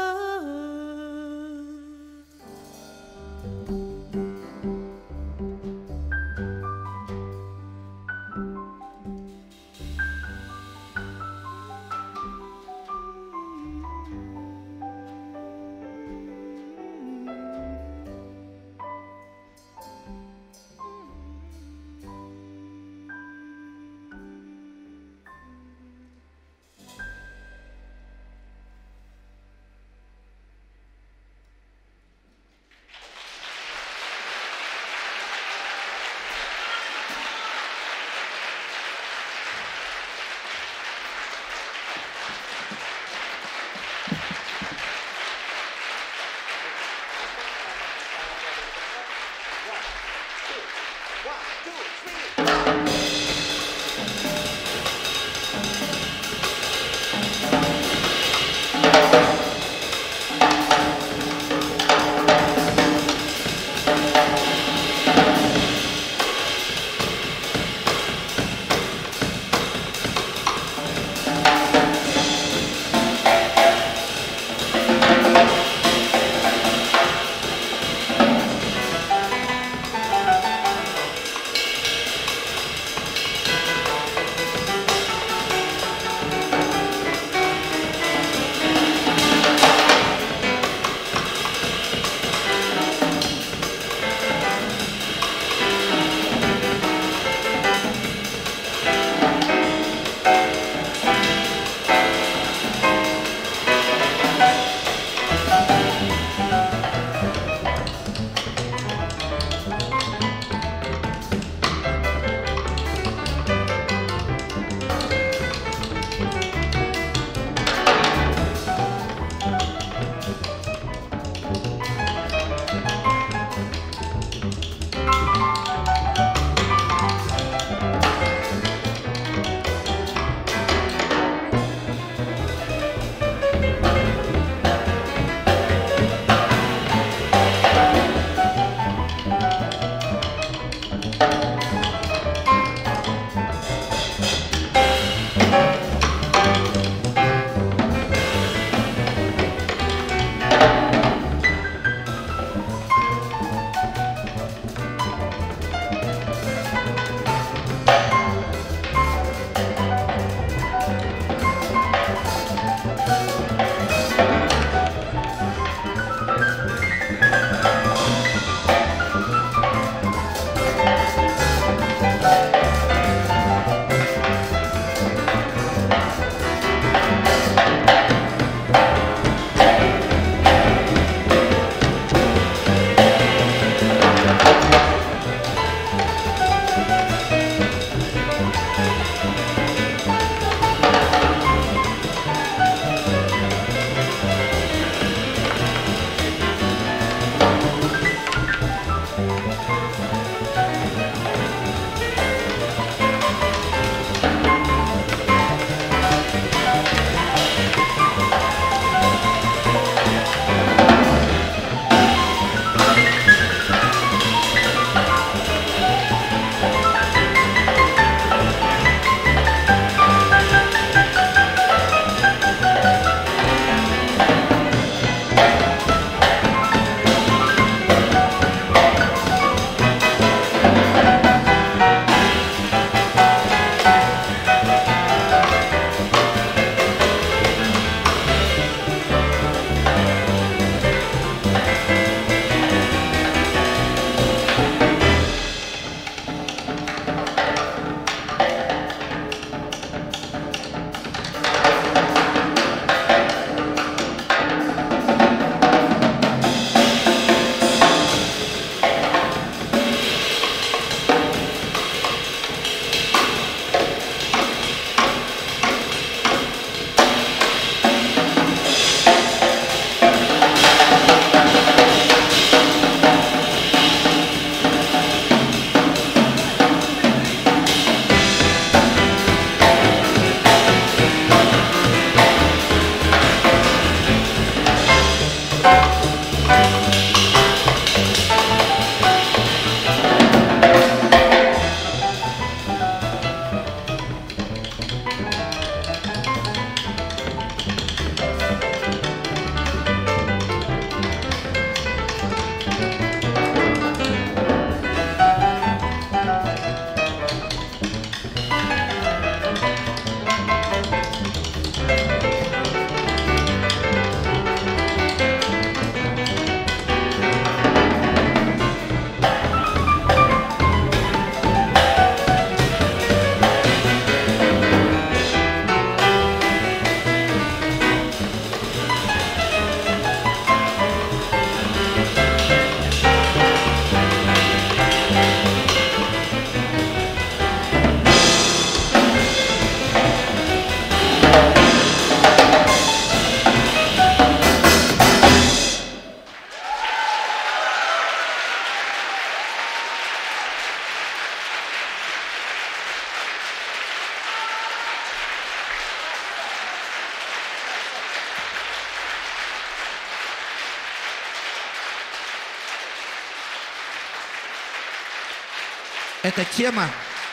Эта тема,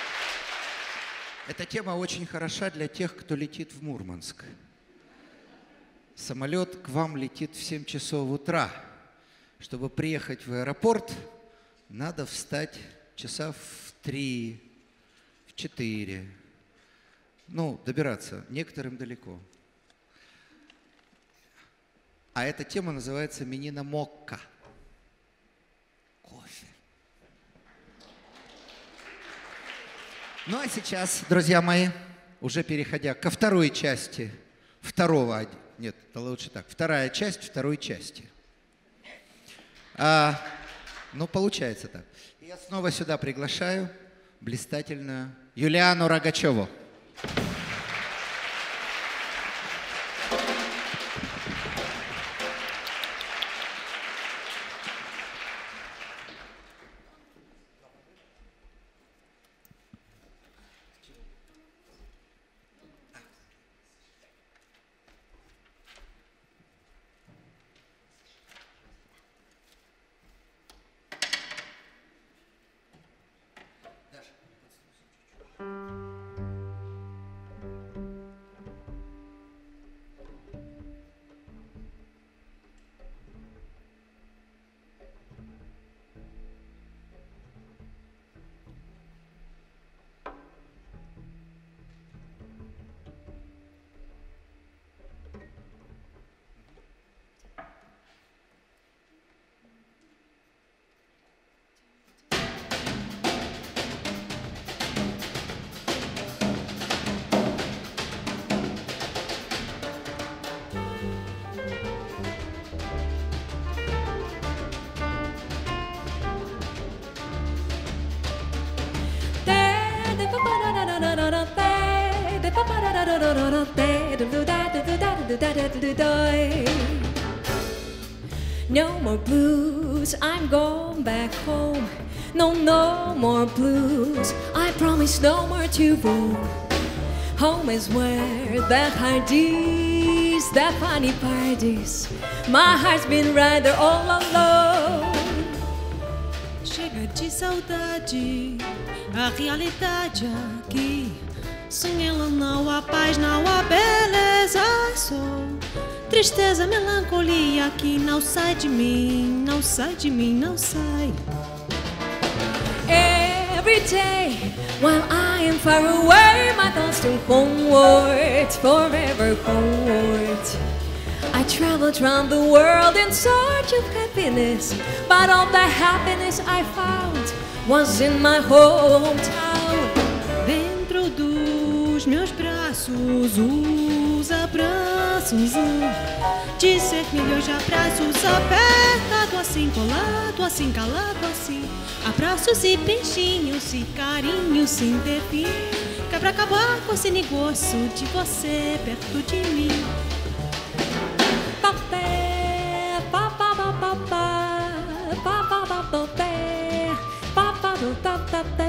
эта тема очень хороша для тех, кто летит в Мурманск. Самолет к вам летит в семь часов утра. Чтобы приехать в аэропорт, надо встать часа в три, в четыре. Ну, добираться. Некоторым далеко. А эта тема называется «Менина Мокка». Кофе. Ну а сейчас, друзья мои, уже переходя ко второй части второго, нет, это лучше так, вторая часть второй части. А, ну, получается так. Я снова сюда приглашаю блистательную Юлиану Рогачеву. No more blues, I'm going back home. No, no more blues, I promise no more to roam. Home is where the heart is, the funny part is. My heart's been right there all alone. Chega de saudade, a realidade aqui. Sem ela não há paz, não há beleza, só tristeza, melancolia que não sai de mim, não sai de mim, não sai. Every day, while I am far away, my thoughts turn homeward, forever homeward. I traveled around the world in search of happiness, but all the happiness I found was in my hometown. Dentro dos meus braços, os abraços, dizer milhões de abraços, apertado assim, colado assim, calado assim. Abraços e beijinhos e carinhos sem ter fim, que é pra acabar com esse negócio de você perto de mim. Papé, papá, papá, papá, papá, papé, papá, papá, papá,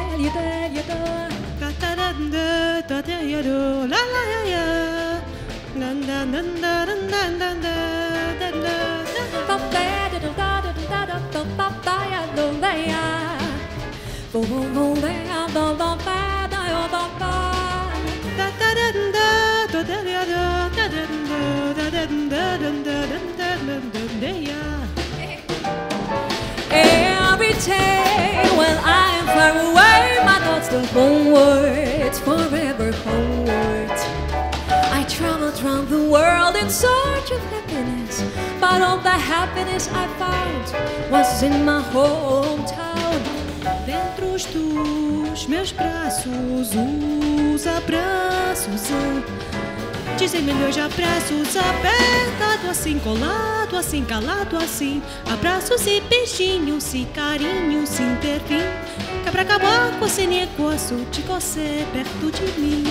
Every day when I am far away, my thoughts turn homeward, forever homeward. I traveled around the world in search of happiness, but all the happiness I found was in my hometown. Dentro dos meus braços, os abraços, dizem milhões de abraços, apertado assim, colado assim, calado assim. Abraços e beijinhos e carinhos sem ter fim, que é pra acabar com esse negócio de você perto de mim.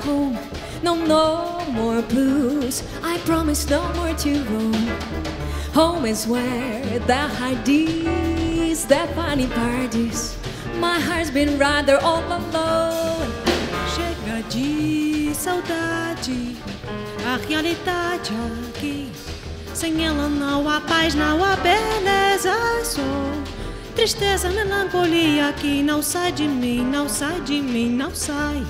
home. No, no more blues. I promise no more to roam. Home is where the hearties, the funny parties. My heart's been rather all alone. Chega de saudade, a realidade aqui. Sem ela não há paz, não há beleza, só tristeza, melancolia que não sai de mim, não sai de mim, não sai.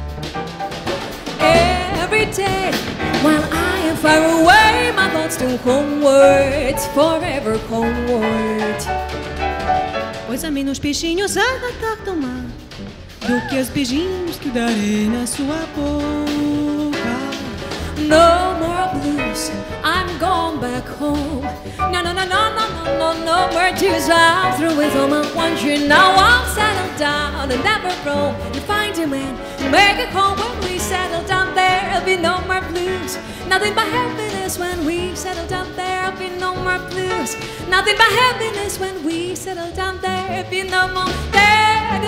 Every day, while I am far away, my thoughts turn homeward, forever homeward. Pois há menos peixinhos a nadar no mar do que os beijinhos que darei na sua boca. No more blues, I'm going back home. No, no, no, no, no, no, no, no more tears. I'm through with all my wondering. Now I'll settle down and never roam and find a man and make it home. When we settle down there, there'll be no more blues. Nothing but happiness when we settle down there. There'll be no more blues. Nothing but happiness when we settle down there. There'll be no more there.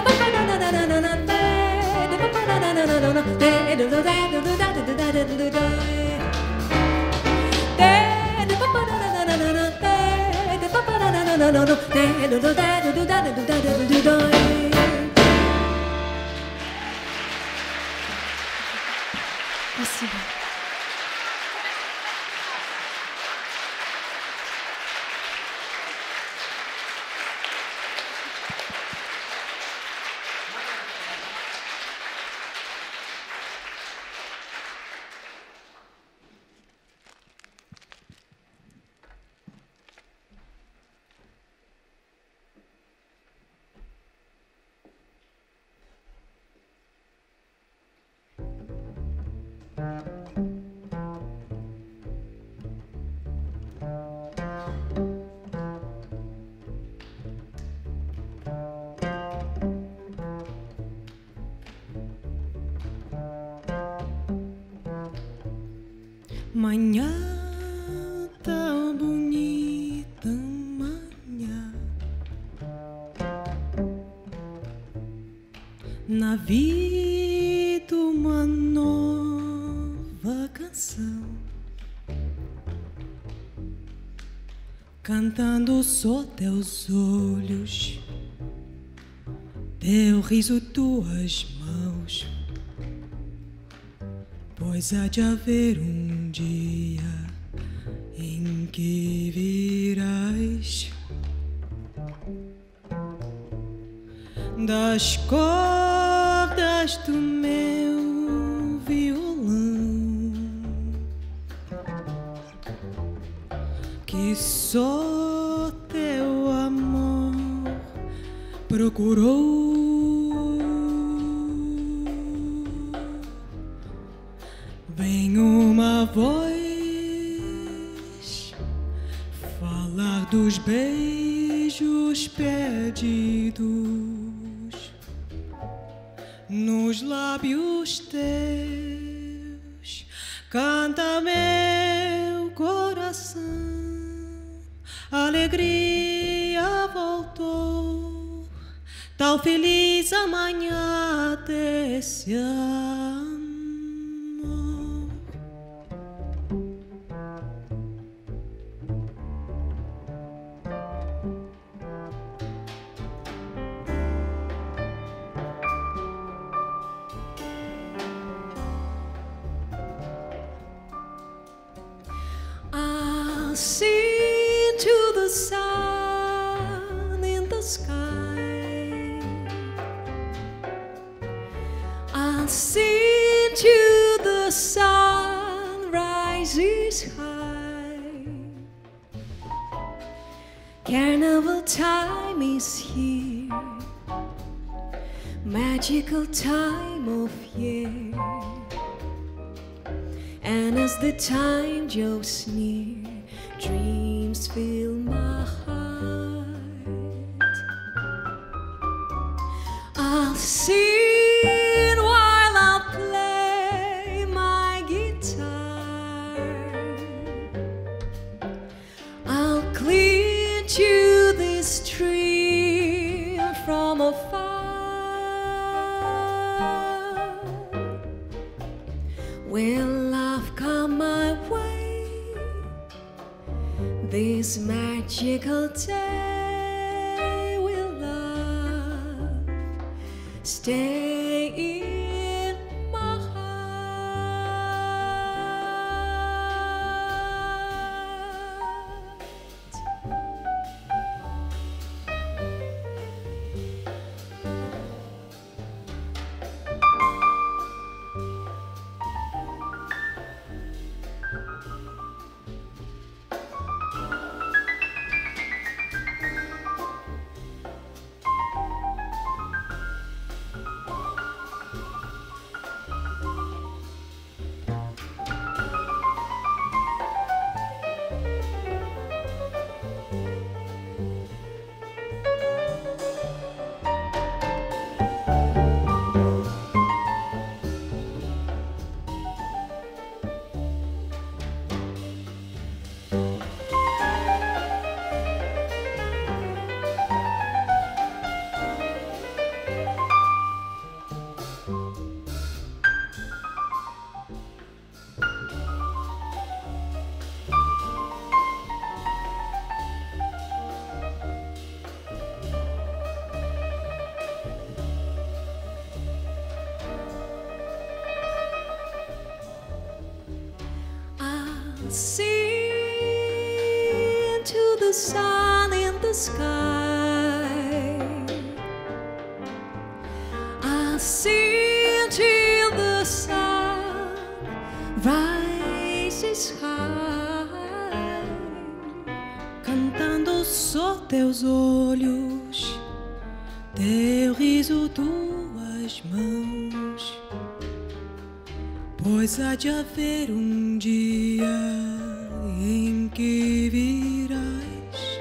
Спасибо. Manhã tão bonita, manhã na vida uma nova canção, cantando só teus olhos, teu riso, tuas mãos. Pois há de haver um dia em que virás das cordas do meu violão, que só teu amor procurou. Vem uma voz falar dos beijos perdidos nos lábios teus. Canta meu coração, a alegria voltou, tal feliz amanhã desse amor. I'll sing to the sun in the sky. I'll sing to the sun rises high. Carnival time is here, magical time of year. And as the time draws near, dreams fill my heart. I'll sing while I'll play my guitar. I'll cling to this tree from afar. magical day will love stay in my heart. See into the sun in the sky. I see until the sun rises high, cantando só teus olhos, teu riso, tuas mãos. Pois há de haver um dia em que virás.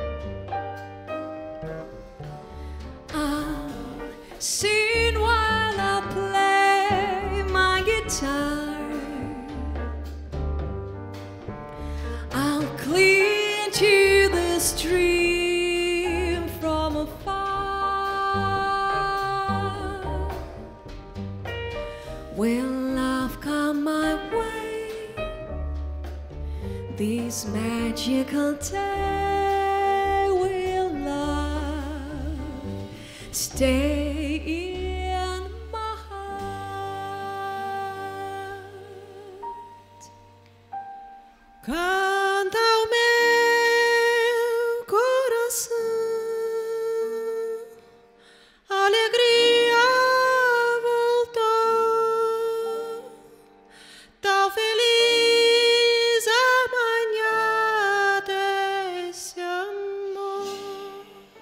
I'll sing while I play my guitar. I'll cling to the stream from afar. When love come my way, this magical day will love stay in my heart. Canta o meu coração, alegria voltou, tão feliz amanhã desse amor.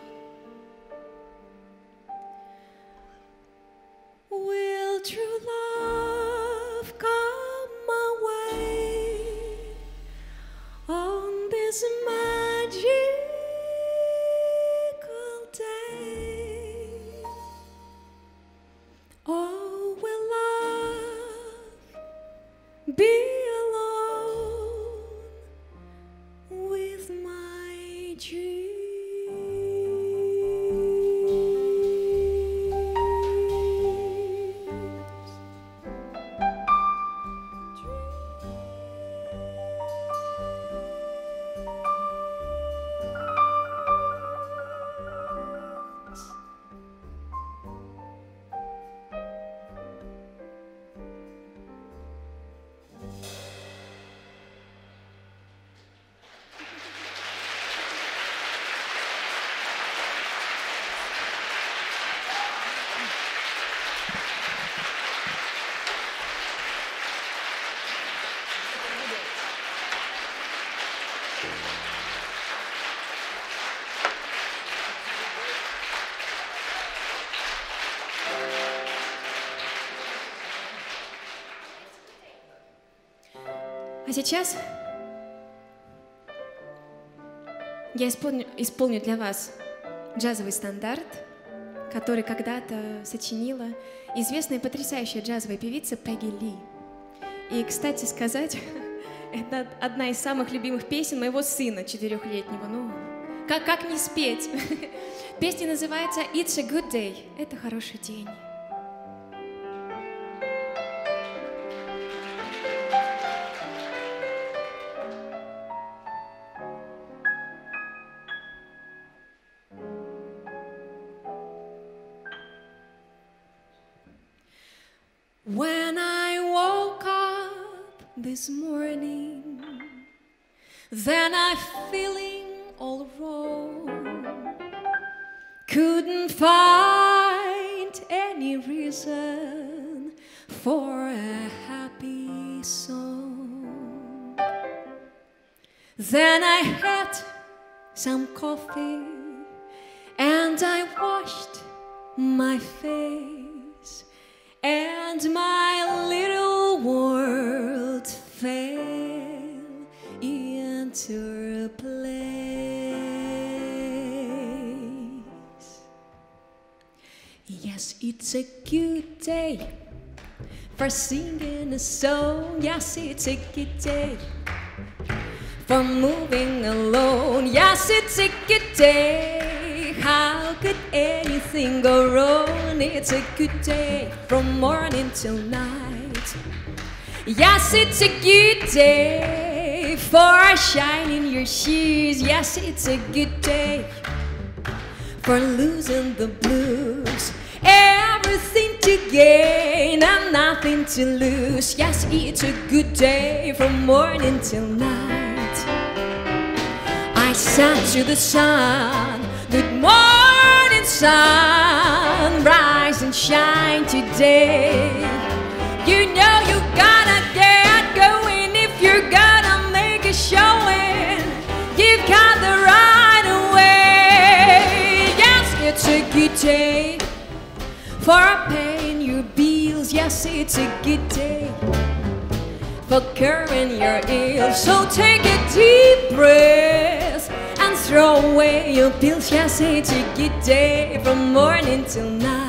Will true love come my way on this magical day? Or will love be alone with my dreams? А сейчас я исполню, исполню для вас джазовый стандарт, который когда-то сочинила известная потрясающая джазовая певица Пегги Ли. И, кстати сказать, это одна из самых любимых песен моего сына четырехлетнего. Ну, как, как не спеть? Песня называется «It's a good day». Это хороший день. When I woke up this morning, then I'm feeling all wrong. Couldn't find any reason for a happy song. Then I had some coffee and I washed my face, and my little world fell into place. Yes, it's a good day for singing a song. Yes, it's a good day for moving alone. Yes, it's a good day. How could anything go wrong? It's a good day from morning till night. Yes, it's a good day for shining your shoes. Yes, it's a good day for losing the blues. Everything to gain and nothing to lose. Yes, it's a good day from morning till night. I said to the sun, good morning sun, rise and shine today. You know you gotta get going if you're gonna make a showing. You've got the right away. Yes, it's a good day for paying your bills. Yes, it's a good day for curing your ills. So take a deep breath and throw away your pills. Yes, it's a good day from morning till night.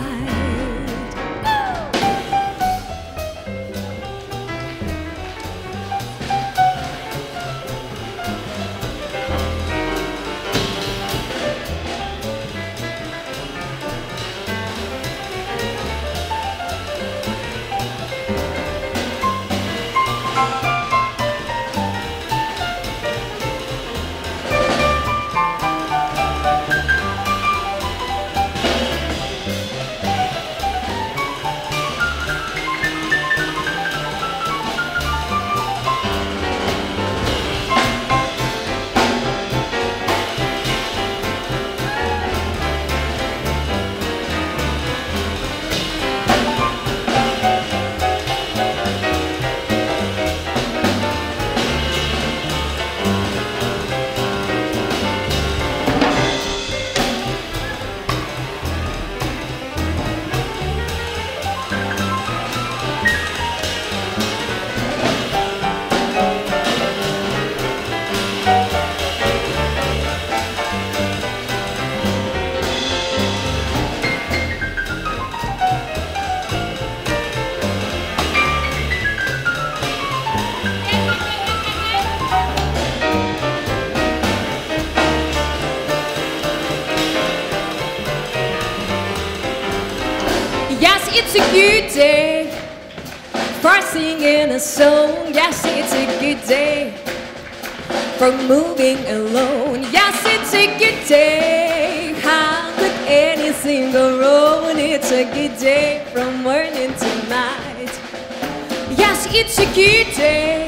It's a good day for singing a song. Yes, it's a good day for moving alone. Yes, it's a good day. How could anything go wrong? It's a good day from morning to night. Yes, it's a good day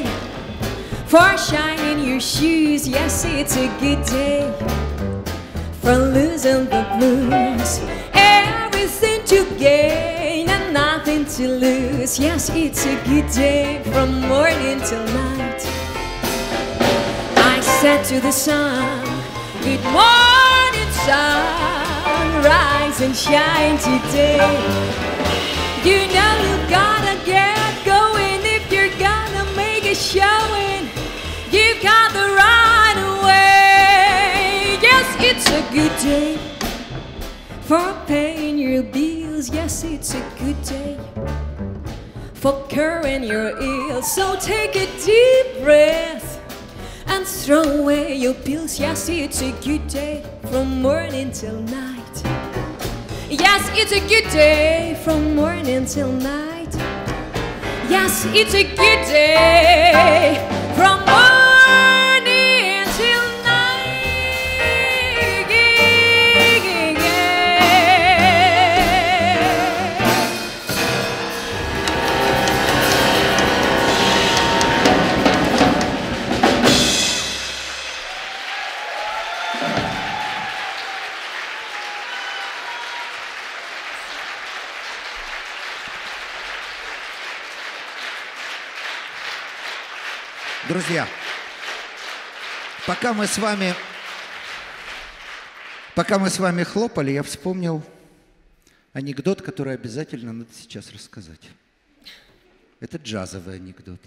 for shining your shoes. Yes, it's a good day for losing the blues. Everything to gain and nothing to lose. Yes, it's a good day from morning till night. I said to the sun, good morning sun, rise and shine today. You know you gotta get going if you're gonna make a showing. You've got the right away. Yes, it's a good day for paying your bills. Yes, it's a good day for curing your ills. So take a deep breath and throw away your pills. Yes, it's a good day from morning till night. Yes, it's a good day from morning till night. Yes, it's a good day from morning till night. Друзья, пока мы с вами, пока мы с вами хлопали, я вспомнил анекдот, который обязательно надо сейчас рассказать. Это джазовый анекдот.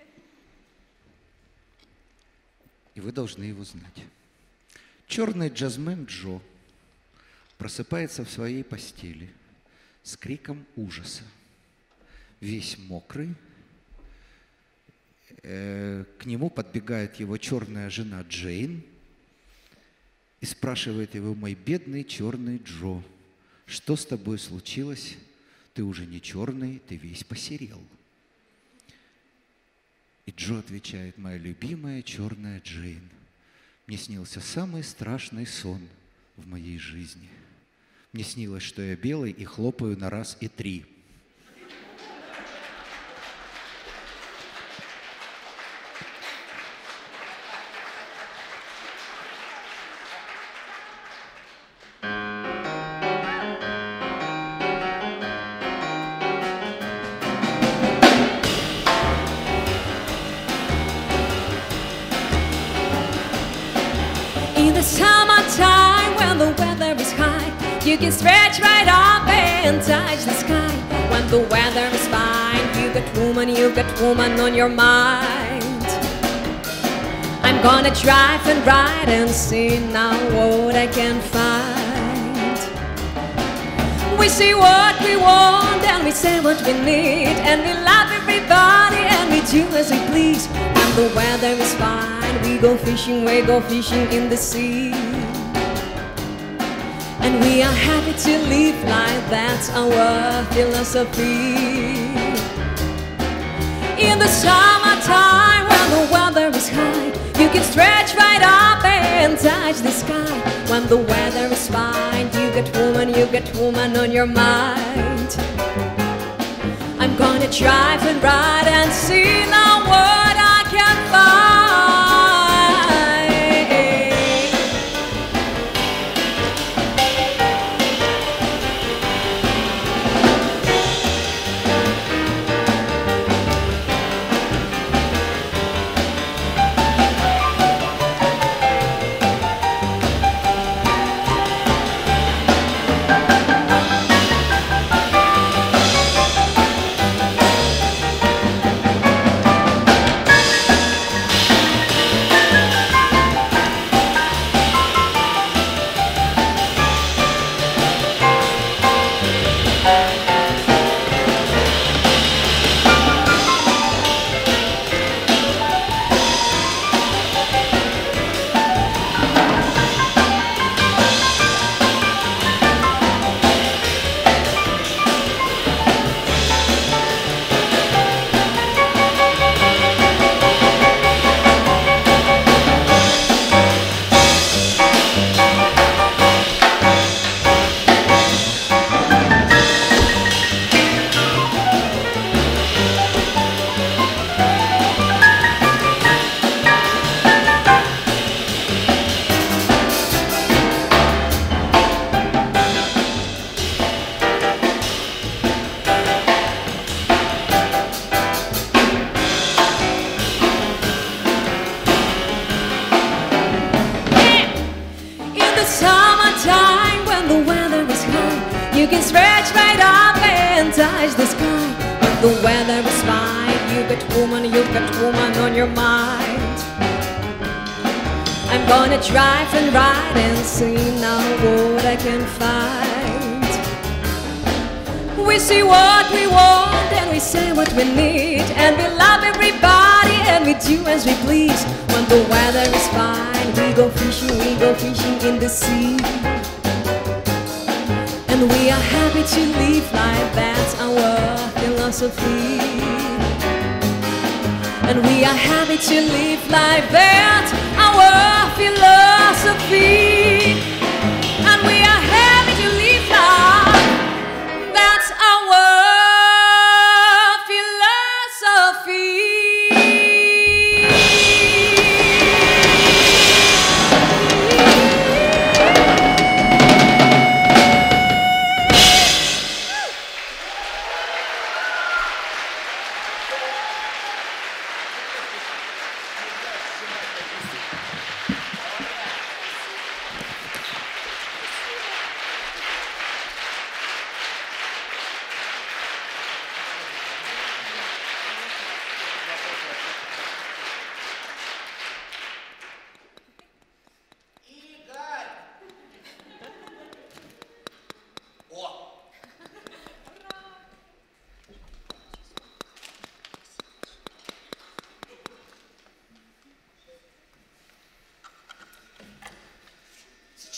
И вы должны его знать. Черный джазмен Джо просыпается в своей постели с криком ужаса. Весь мокрый. Э, к нему подбегает его черная жена Джейн и спрашивает его: мой бедный черный Джо, что с тобой случилось? Ты уже не черный, ты весь посерел. И Джо отвечает: моя любимая черная Джейн, мне снился самый страшный сон в моей жизни. Мне снилось, что я белый и хлопаю на раз и три. In the summertime when the weather is high, you can stretch right up and touch the sky. When the weather is fine, you got woman, you got woman on your mind. I'm gonna drive and ride and see now what I can find. We see what we want and we say what we need, and we love everybody and we do as we please. When the weather is fine, we go fishing, we go fishing in the sea. And we are happy to live like that's our philosophy. In the summertime when the weather is high, you can stretch right up and touch the sky. When the weather is fine, you get woman, you get woman on your mind. I'm gonna drive and ride and see now what I can find. Summertime when the weather is high, you can stretch right up and touch the sky. When the weather is fine, you got woman, you got woman on your mind. I'm gonna drive and ride and see now what I can find. We see what we want and we say what we need, and we love everybody and we do as we please. When the weather is fine, we go fishing, we go fishing in the sea. And we are happy to live like that's our philosophy. And we are happy to live like that's our philosophy. And we are happy to live like that's our philosophy.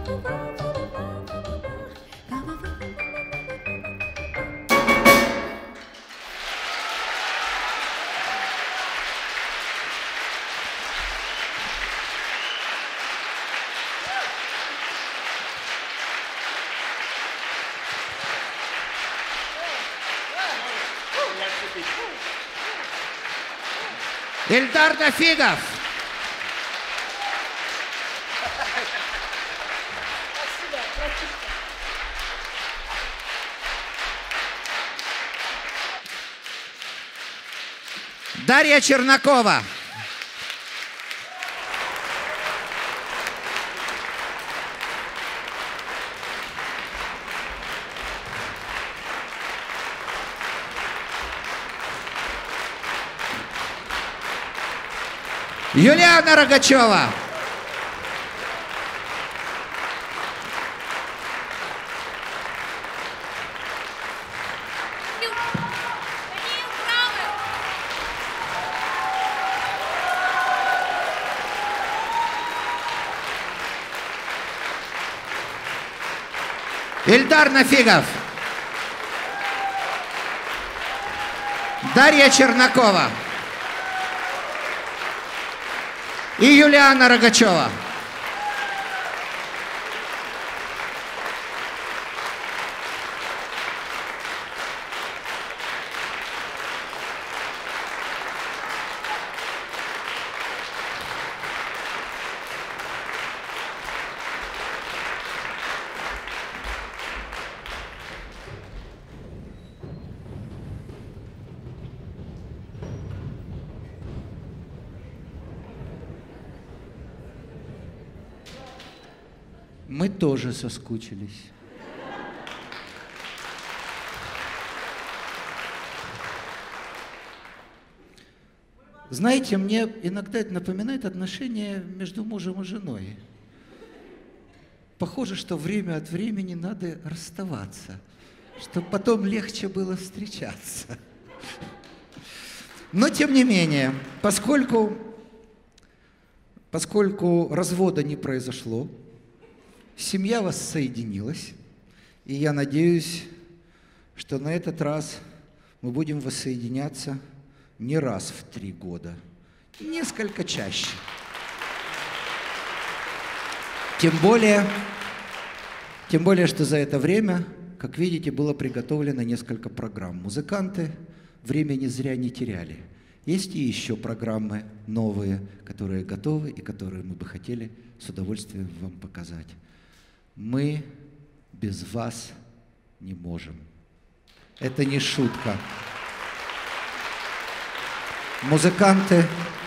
Ильдар Нафигов. Дарья Чернакова. Юлиана Рогачева. Ильдар Нафигов. Дарья Чернакова. И Юлиана Рогачева. Мы тоже соскучились. Знаете, мне иногда это напоминает отношения между мужем и женой. Похоже, что время от времени надо расставаться, чтобы потом легче было встречаться. Но тем не менее, поскольку, поскольку развода не произошло, семья воссоединилась, и я надеюсь, что на этот раз мы будем воссоединяться не раз в три года, несколько чаще. Тем более, тем более, что за это время, как видите, было приготовлено несколько программ. Музыканты времени зря не теряли. Есть и еще программы новые, которые готовы и которые мы бы хотели с удовольствием вам показать. Мы без вас не можем. Это не шутка. Музыканты,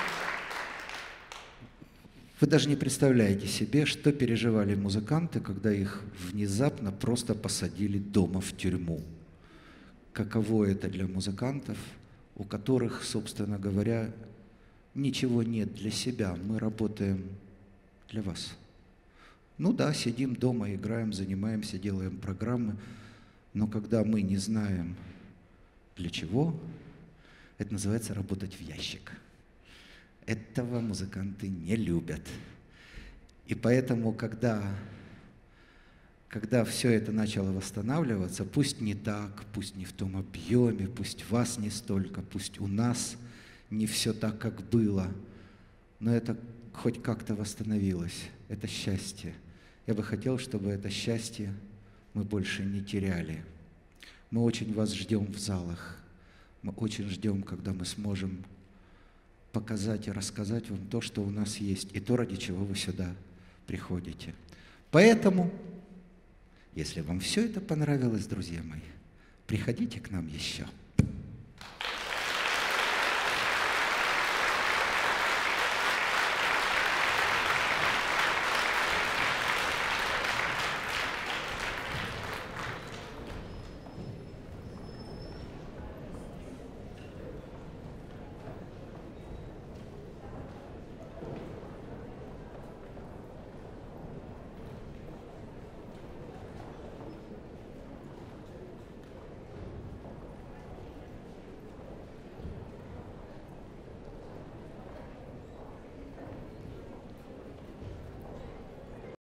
вы даже не представляете себе, что переживали музыканты, когда их внезапно просто посадили дома в тюрьму. Каково это для музыкантов, у которых, собственно говоря, ничего нет для себя. Мы работаем для вас. Ну да, сидим дома, играем, занимаемся, делаем программы, но когда мы не знаем для чего, это называется работать в ящик. Этого музыканты не любят. И поэтому, когда, когда все это начало восстанавливаться, пусть не так, пусть не в том объеме, пусть вас не столько, пусть у нас не все так, как было, но это хоть как-то восстановилось. Это счастье. Я бы хотел, чтобы это счастье мы больше не теряли. Мы очень вас ждем в залах. Мы очень ждем, когда мы сможем показать и рассказать вам то, что у нас есть, и то, ради чего вы сюда приходите. Поэтому, если вам все это понравилось, друзья мои, приходите к нам еще.